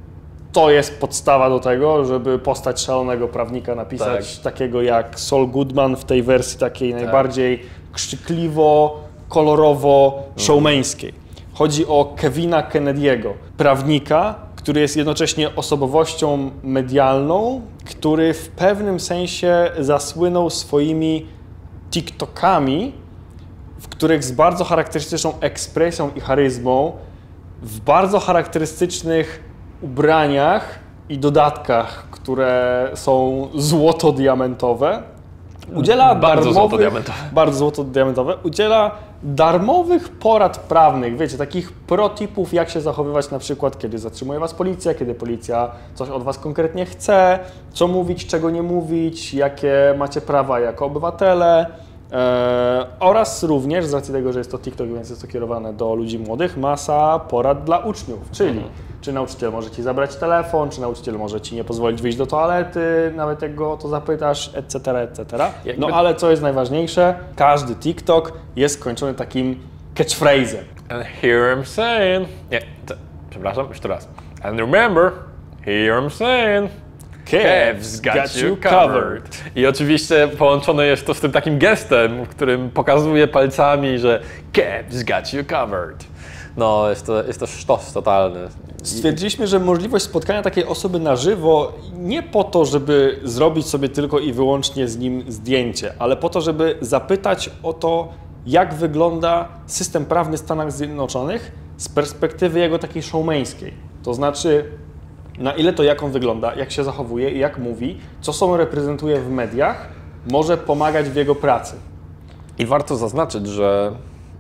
to jest podstawa do tego, żeby postać szalonego prawnika napisać Tak. takiego jak Saul Goodman w tej wersji takiej tak. najbardziej krzykliwo, kolorowo, showmeńskiej. Chodzi o Kevina Kennedy'ego, prawnika, który jest jednocześnie osobowością medialną, który w pewnym sensie zasłynął swoimi TikTokami, w których z bardzo charakterystyczną ekspresją i charyzmą, w bardzo charakterystycznych ubraniach i dodatkach, które są złoto-diamentowe, udziela Bardzo darmowych, złoto-diamentowe. bardzo złoto-diamentowe, udziela darmowych porad prawnych, wiecie, takich protipów, jak się zachowywać na przykład, kiedy zatrzymuje was policja, kiedy policja coś od was konkretnie chce, co mówić, czego nie mówić, jakie macie prawa jako obywatele. Eee, oraz również, z racji tego, że jest to TikTok, więc jest to kierowane do ludzi młodych, masa porad dla uczniów, czyli czy nauczyciel może ci zabrać telefon, czy nauczyciel może ci nie pozwolić wyjść do toalety, nawet jak go o to zapytasz, et cetera, et cetera. No ale co jest najważniejsze, każdy TikTok jest kończony takim catchphrase'em. And hear him saying... Nie, to, przepraszam, jeszcze raz. And remember, hear him saying... Kev's got you covered. I oczywiście połączone jest to z tym takim gestem, w którym pokazuje palcami, że Kev's got you covered. No, jest to, jest to sztos totalny. Stwierdziliśmy, że możliwość spotkania takiej osoby na żywo nie po to, żeby zrobić sobie tylko i wyłącznie z nim zdjęcie, ale po to, żeby zapytać o to, jak wygląda system prawny w Stanach Zjednoczonych z perspektywy jego takiej showmeńskiej. To znaczy, na ile to, jak on wygląda, jak się zachowuje, jak mówi, co sobą reprezentuje w mediach, może pomagać w jego pracy. I warto zaznaczyć, że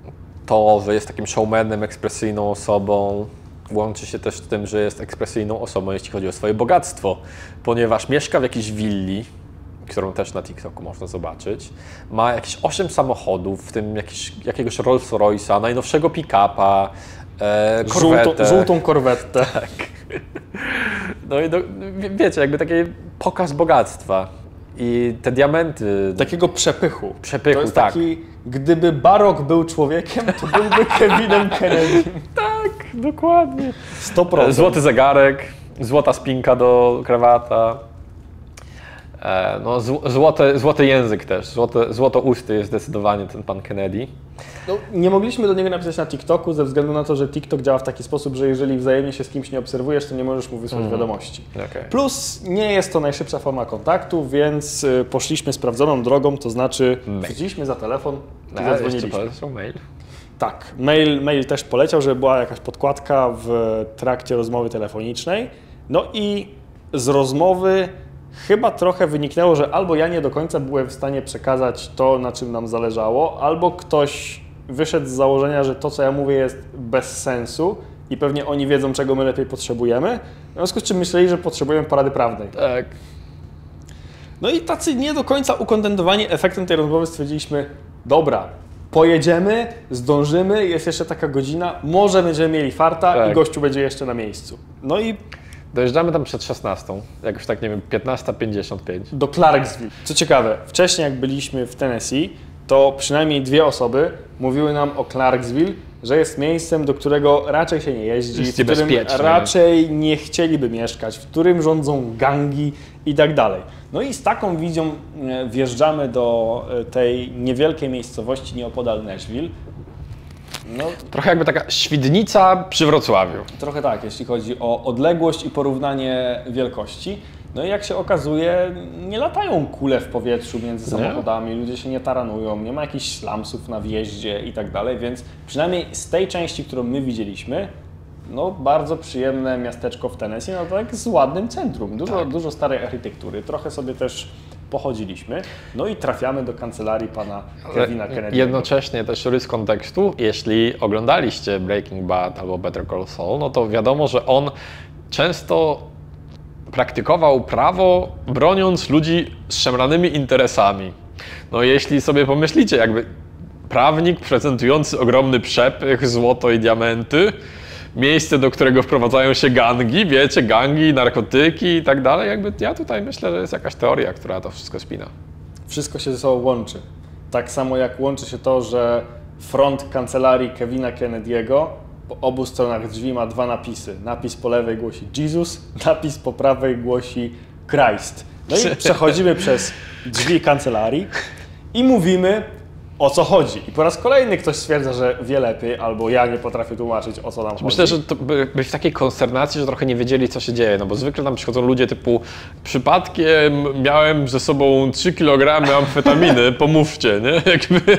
to, że jest takim showmanem, ekspresyjną osobą, łączy się też z tym, że jest ekspresyjną osobą, jeśli chodzi o swoje bogactwo, ponieważ mieszka w jakiejś willi, którą też na TikToku można zobaczyć, ma jakieś osiem samochodów, w tym jakiś, jakiegoś Rolls Royce'a, najnowszego pick-upa, e, korwetę. Żółtą, żółtą korwetę. Tak. No i do, wie- wiecie, jakby taki pokaz bogactwa. I te diamenty... Takiego przepychu. Przepychu, to jest tak. taki, gdyby Barack był człowiekiem, to byłby Kevinem Kennedy. Tak, dokładnie. sto procent. Złoty zegarek, złota spinka do krawata. E, no, zł- złoty, złoty język też, złote, złoto usty jest zdecydowanie ten pan Kennedy. No, nie mogliśmy do niego napisać na TikToku ze względu na to, że TikTok działa w taki sposób, że jeżeli wzajemnie się z kimś nie obserwujesz, to nie możesz mu wysłać Mhm. wiadomości. Okay. Plus nie jest to najszybsza forma kontaktu, więc y, poszliśmy sprawdzoną drogą, to znaczy Mail. chwyciliśmy za telefon i A, jeszcze zadzwoniliśmy. poleciał mail. Tak, mail, mail też poleciał, żeby była jakaś podkładka w trakcie rozmowy telefonicznej. No i z rozmowy chyba trochę wyniknęło, że albo ja nie do końca byłem w stanie przekazać to, na czym nam zależało, albo ktoś wyszedł z założenia, że to, co ja mówię, jest bez sensu i pewnie oni wiedzą, czego my lepiej potrzebujemy. W związku z czym myśleli, że potrzebujemy porady prawnej. Tak. No i tacy nie do końca ukontentowani efektem tej rozmowy stwierdziliśmy, dobra, pojedziemy, zdążymy, jest jeszcze taka godzina, może będziemy mieli farta Tak. i gościu będzie jeszcze na miejscu. No i Dojeżdżamy tam przed szesnastą, jakoś tak, nie wiem, piętnasta pięćdziesiąt pięć. do Clarksville. Co ciekawe, wcześniej jak byliśmy w Tennessee, to przynajmniej dwie osoby mówiły nam o Clarksville, że jest miejscem, do którego raczej się nie jeździ, Jest w którym niebezpieczne. raczej nie chcieliby mieszkać, w którym rządzą gangi i tak dalej. No i z taką wizją e, wjeżdżamy do e, tej niewielkiej miejscowości nieopodal Nashville. No, Trochę jakby taka Świdnica przy Wrocławiu. trochę tak, jeśli chodzi o odległość i porównanie wielkości. No i jak się okazuje, nie latają kule w powietrzu między Nie? samochodami, ludzie się nie taranują, nie ma jakichś slumsów na wjeździe i tak dalej, więc przynajmniej z tej części, którą my widzieliśmy, no bardzo przyjemne miasteczko w Tennessee, no tak z ładnym centrum, dużo, Tak. dużo starej architektury, trochę sobie też pochodziliśmy, no i trafiamy do kancelarii pana Kevina Kennedy'ego. Jednocześnie też rys kontekstu, jeśli oglądaliście Breaking Bad albo Better Call Saul, no to wiadomo, że on często praktykował prawo, broniąc ludzi z szemranymi interesami. No jeśli sobie pomyślicie, jakby prawnik prezentujący ogromny przepych, złoto i diamenty. Miejsce, do którego wprowadzają się gangi, wiecie, gangi, narkotyki i tak dalej. Jakby ja tutaj myślę, że jest jakaś teoria, która to wszystko spina. Wszystko się ze sobą łączy. Tak samo jak łączy się to, że front kancelarii Kevina Kennedy'ego po obu stronach drzwi ma dwa napisy. Napis po lewej głosi Jesus, napis po prawej głosi Christ. No i przechodzimy przez drzwi kancelarii i mówimy, o co chodzi. I po raz kolejny ktoś stwierdza, że wie lepiej, albo ja nie potrafię tłumaczyć, o co nam chodzi. Myślę, że to by, by w takiej konsternacji, że trochę nie wiedzieli, co się dzieje, no bo zwykle tam przychodzą ludzie typu przypadkiem miałem ze sobą trzy kilogramy amfetaminy, pomówcie, nie? Jakby...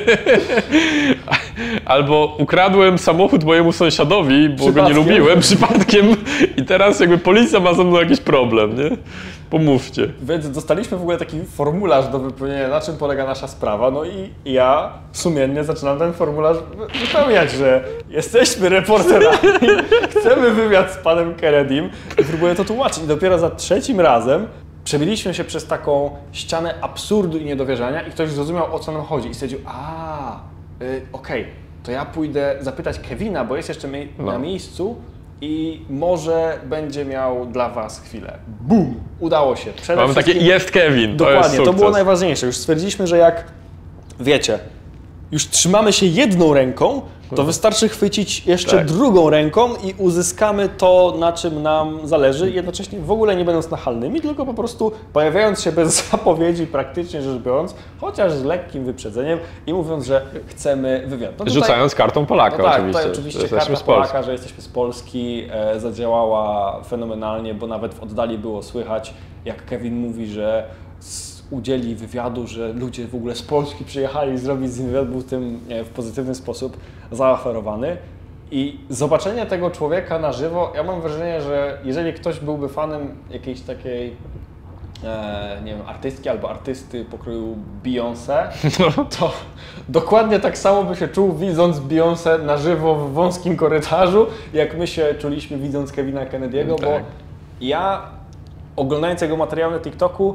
Albo ukradłem samochód mojemu sąsiadowi, bo przypadkiem. go nie lubiłem przypadkiem i teraz jakby policja ma ze mną jakiś problem, nie? Pomówcie. Więc dostaliśmy w ogóle taki formularz do wypełnienia, na czym polega nasza sprawa, no i ja sumiennie zaczynam ten formularz wypełniać, że jesteśmy reporterami, chcemy wywiad z panem Kennedym i próbuję to tłumaczyć. I dopiero za trzecim razem przebiliśmy się przez taką ścianę absurdu i niedowierzania i ktoś zrozumiał, o co nam chodzi i stwierdził, a, y, okej, okay, to ja pójdę zapytać Kevina, bo jest jeszcze mi no. na miejscu, i może będzie miał dla was chwilę. Bum! Udało się. Przede Mamy takie jest Kevin. To dokładnie, jest to było najważniejsze. Już stwierdziliśmy, że jak wiecie, już trzymamy się jedną ręką, to wystarczy chwycić jeszcze tak. drugą ręką i uzyskamy to, na czym nam zależy, jednocześnie w ogóle nie będąc nachalnymi, tylko po prostu pojawiając się bez zapowiedzi, praktycznie rzecz biorąc, chociaż z lekkim wyprzedzeniem i mówiąc, że chcemy wywiad. No tutaj, rzucając kartą Polaka no tak, oczywiście. Tutaj oczywiście karta Polaka, że jesteśmy z Polski, e, zadziałała fenomenalnie, bo nawet w oddali było słychać, jak Kevin mówi, że udzieli wywiadu, że ludzie w ogóle z Polski przyjechali zrobić z nim wywiad, był tym w pozytywny sposób zaoferowany. I zobaczenie tego człowieka na żywo, ja mam wrażenie, że jeżeli ktoś byłby fanem jakiejś takiej e, nie wiem, artystki albo artysty pokroju Beyoncé, to dokładnie tak samo by się czuł, widząc Beyoncé na żywo w wąskim korytarzu, jak my się czuliśmy, widząc Kevina Kennedy'ego, tak. bo ja oglądając jego materiał na TikToku,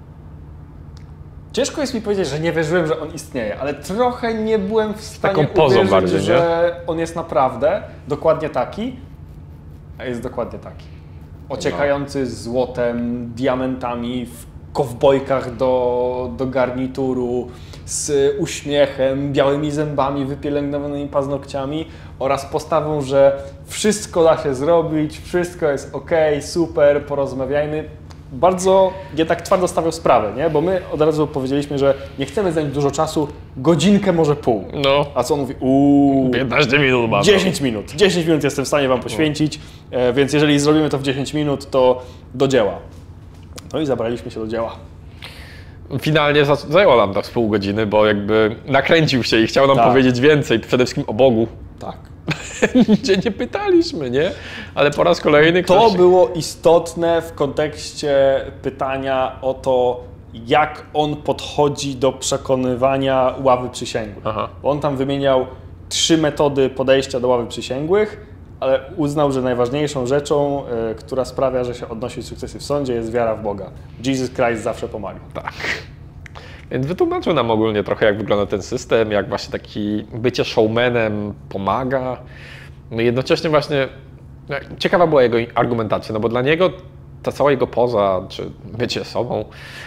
ciężko jest mi powiedzieć, że nie wierzyłem, że on istnieje, ale trochę nie byłem w stanie Taką pozą uwierzyć, bardziej, że nie? on jest naprawdę dokładnie taki, a jest dokładnie taki. Ociekający złotem, diamentami, w kowbojkach do, do garnituru, z uśmiechem, białymi zębami, wypielęgnowanymi paznokciami oraz postawą, że wszystko da się zrobić, wszystko jest ok, super, porozmawiajmy. Bardzo jednak twardo stawiał sprawę, nie? Bo my od razu powiedzieliśmy, że nie chcemy zająć dużo czasu, godzinkę, może pół. No. A co on mówi? Uuu, piętnaście minut mam. dziesięć minut. dziesięć minut jestem w stanie wam poświęcić, e, więc jeżeli zrobimy to w dziesięć minut, to do dzieła. No i zabraliśmy się do dzieła. Finalnie zajęło nam tak z pół godziny, bo jakby nakręcił się i chciał nam tak. powiedzieć więcej, przede wszystkim o Bogu. Tak. Nigdzie nie pytaliśmy, nie? Ale po raz kolejny ktoś... To było istotne w kontekście pytania o to, jak on podchodzi do przekonywania ławy przysięgłych. Aha. Bo on tam wymieniał trzy metody podejścia do ławy przysięgłych, ale uznał, że najważniejszą rzeczą, y, która sprawia, że się odnosi sukcesy w sądzie, jest wiara w Boga. Jesus Christ zawsze pomaga. Tak. Więc wytłumaczył nam ogólnie trochę, jak wygląda ten system, jak właśnie taki bycie showmanem pomaga. No i jednocześnie właśnie ciekawa była jego argumentacja, no bo dla niego ta cała jego poza, czy bycie sobą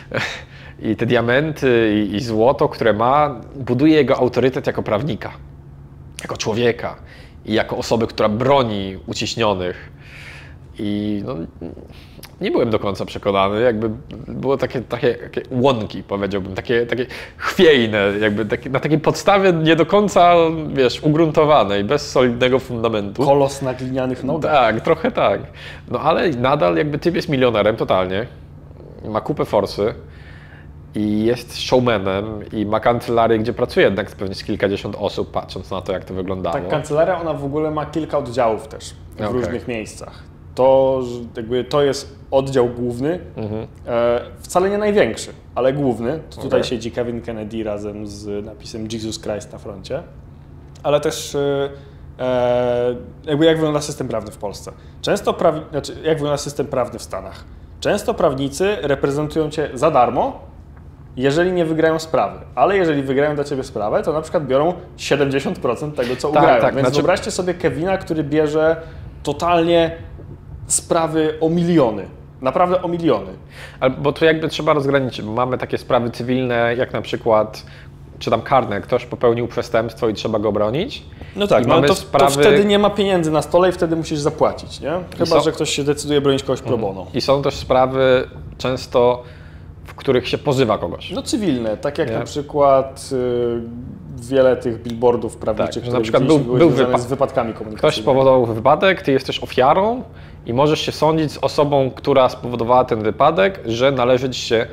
i te diamenty i, i złoto, które ma, buduje jego autorytet jako prawnika, jako człowieka i jako osoby, która broni uciśnionych. I no, nie byłem do końca przekonany, jakby było takie, takie, takie łąki, powiedziałbym, takie, takie chwiejne, jakby takie, na takiej podstawie nie do końca, wiesz, ugruntowanej, bez solidnego fundamentu. Kolos na glinianych nogach. Tak, trochę tak. No ale nadal jakby typ jest milionerem totalnie, ma kupę forsy i jest showmanem i ma kancelarię, gdzie pracuje jednak pewnie z kilkadziesiąt osób, patrząc na to, jak to wyglądało. Tak, kancelaria, ona w ogóle ma kilka oddziałów też w okay. różnych miejscach. To, jakby, to jest oddział główny, mhm. e, wcale nie największy, ale główny. To tutaj okay. siedzi Kevin Kennedy razem z napisem Jesus Christ na froncie. Ale też e, e, jakby jak wygląda system prawny w Polsce. Często prawi, znaczy, jak wygląda system prawny w Stanach. Często prawnicy reprezentują cię za darmo jeżeli nie wygrają sprawy. Ale jeżeli wygrają dla ciebie sprawę, to na przykład biorą siedemdziesiąt procent tego, co Tak, ugrają. tak, Więc znaczy- wyobraźcie sobie Kevina, który bierze totalnie sprawy o miliony. Naprawdę o miliony. Ale, bo tu jakby trzeba rozgraniczyć, bo mamy takie sprawy cywilne, jak na przykład, czy tam karne, ktoś popełnił przestępstwo i trzeba go bronić. No tak, I no mamy to, sprawy... to wtedy nie ma pieniędzy na stole i wtedy musisz zapłacić, nie? Chyba, są- że ktoś się decyduje bronić kogoś pro bono. I są też sprawy często, w których się pozywa kogoś. No cywilne, tak jak Nie? na przykład y, wiele tych billboardów prawniczych, Tak, że które na przykład widzieliśmy, był- były był związane wypa- z wypadkami Ktoś komunikacyjnymi. spowodował wypadek, ty jesteś ofiarą i możesz się sądzić z osobą, która spowodowała ten wypadek, że należy ci się,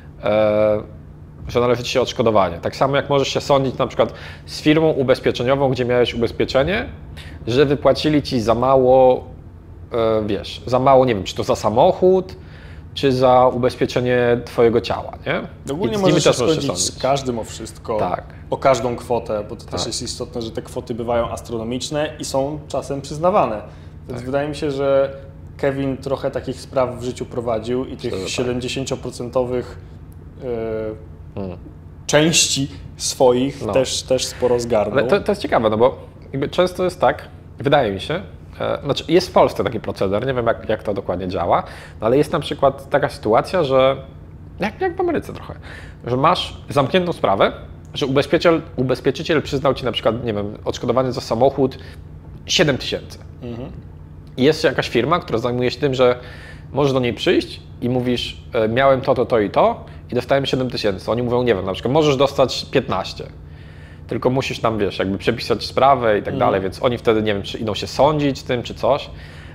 e, że należy ci się odszkodowanie. Tak samo jak możesz się sądzić na przykład z firmą ubezpieczeniową, gdzie miałeś ubezpieczenie, że wypłacili ci za mało, e, wiesz, za mało, nie wiem, czy to za samochód, czy za ubezpieczenie twojego ciała, nie? Ogólnie I z nimi możesz się też możesz się zgodzić z sądzić. każdym o wszystko, Tak. o każdą kwotę, bo to też Tak. jest istotne, że te kwoty bywają astronomiczne i są czasem przyznawane. Więc Tak. wydaje mi się, że Kevin trochę takich spraw w życiu prowadził i tych że tak. siedemdziesiąt procent yy, Hmm. części swoich No. też, też sporo zgarnął. Ale to, to jest ciekawe, no bo jakby często jest tak, wydaje mi się, e, znaczy jest w Polsce taki proceder, nie wiem jak, jak to dokładnie działa, no ale jest na przykład taka sytuacja, że jak, jak w Ameryce trochę, że masz zamkniętą sprawę, że ubezpieczyciel, ubezpieczyciel przyznał ci na przykład, nie wiem, odszkodowanie za samochód siedem tysięcy. Mhm. I jest jakaś firma, która zajmuje się tym, że możesz do niej przyjść i mówisz, e, miałem to, to, to i to i dostałem siedem tysięcy. Oni mówią, nie wiem, na przykład możesz dostać piętnaście. Tylko musisz tam, wiesz, jakby przepisać sprawę i tak dalej, więc oni wtedy, nie wiem, czy idą się sądzić z tym, czy coś,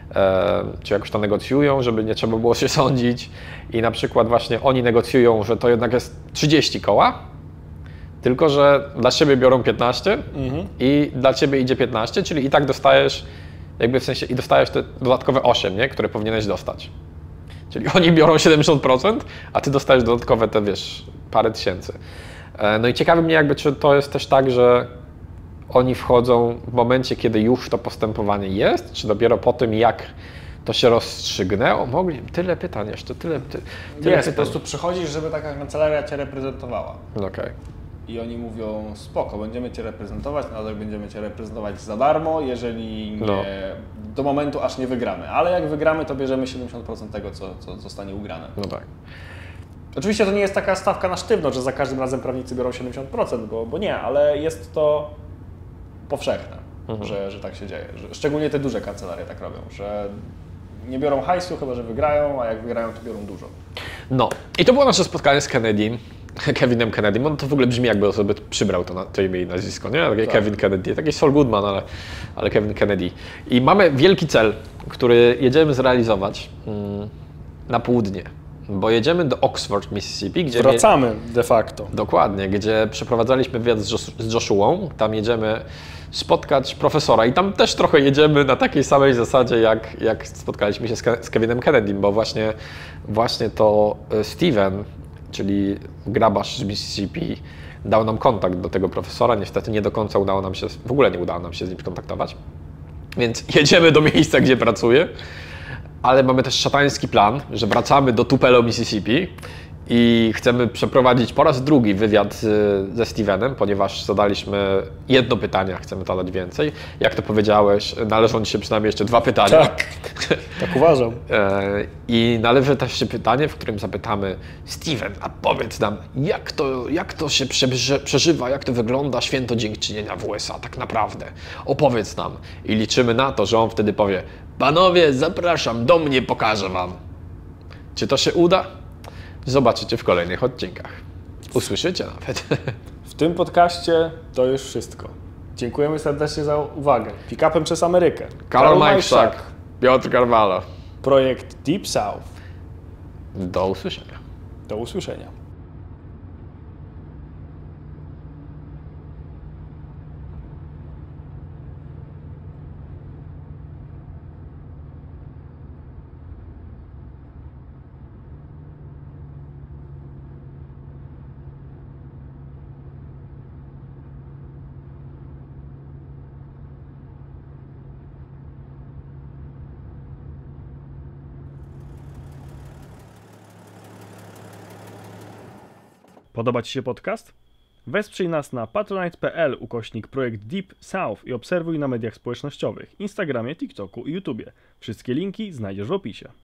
e, czy jakoś to negocjują, żeby nie trzeba było się sądzić i na przykład właśnie oni negocjują, że to jednak jest trzydzieści koła, tylko że dla siebie biorą piętnaście Mhm. i dla ciebie idzie piętnaście, czyli i tak dostajesz, jakby w sensie, i dostajesz te dodatkowe osiem, nie, które powinieneś dostać. Czyli oni biorą siedemdziesiąt procent, a ty dostajesz dodatkowe te, wiesz, parę tysięcy. E, No i ciekawi mnie jakby, czy to jest też tak, że oni wchodzą w momencie, kiedy już to postępowanie jest, czy dopiero po tym, jak to się rozstrzygnęło? Mogli, tyle pytań jeszcze, tyle, ty, tyle Jest, po pytań. prostu przychodzisz, żeby taka kancelaria cię reprezentowała. Okej. I oni mówią, spoko, będziemy cię reprezentować, nadal będziemy cię reprezentować za darmo, jeżeli nie, No. do momentu aż nie wygramy. Ale jak wygramy, to bierzemy siedemdziesiąt procent tego, co, co zostanie ugrane. No tak. Oczywiście to nie jest taka stawka na sztywno, że za każdym razem prawnicy biorą siedemdziesiąt procent, bo, bo nie, ale jest to powszechne, Mhm. że, że tak się dzieje. Że, szczególnie te duże kancelarie tak robią, że nie biorą hajsu, chyba że wygrają, a jak wygrają, to biorą dużo. No i to było nasze spotkanie z Kennedym, Kevinem Kennedym. On to w ogóle brzmi, jakby sobie przybrał to, na, to imię i nazwisko, nie? Takie Tak. Kevin Kennedy, taki Saul Goodman, ale, ale Kevin Kennedy. I mamy wielki cel, który jedziemy zrealizować mm, na południe, bo jedziemy do Oxford, Mississippi, gdzie... Wracamy de facto. Dokładnie, gdzie przeprowadzaliśmy wywiad z, Jos- z Joshuą. Tam jedziemy spotkać profesora i tam też trochę jedziemy na takiej samej zasadzie, jak, jak spotkaliśmy się z, Ke- z Kevinem Kennedym, bo właśnie, właśnie to e, Steven, czyli grabarz z Mississippi, dał nam kontakt do tego profesora. Niestety nie do końca udało nam się, w ogóle nie udało nam się z nim skontaktować. Więc jedziemy do miejsca, gdzie pracuje, ale mamy też szatański plan, że wracamy do Tupelo, Mississippi i chcemy przeprowadzić po raz drugi wywiad z, ze Stevenem, ponieważ zadaliśmy jedno pytanie, a chcemy zadać więcej. Jak to powiedziałeś, należą ci się przynajmniej jeszcze dwa pytania. Tak, tak uważam. E, I należy też się pytanie, w którym zapytamy Steven, a powiedz nam, jak to, jak to się przeży- przeżywa, jak to wygląda święto dziękczynienia w U S A tak naprawdę? Opowiedz nam. I liczymy na to, że on wtedy powie, panowie, zapraszam, do mnie pokażę wam. Czy to się uda? Zobaczycie w kolejnych odcinkach. Usłyszycie nawet. W tym podcaście to już wszystko. Dziękujemy serdecznie za uwagę. Pick-upem przez Amerykę. Karol Majszak, Piotr Carvalho. Projekt Deep South. Do usłyszenia. Do usłyszenia. Podoba Ci się podcast? Wesprzyj nas na patronite.pl ukośnik projekt Deep South i obserwuj na mediach społecznościowych, Instagramie, TikToku i YouTubie. Wszystkie linki znajdziesz w opisie.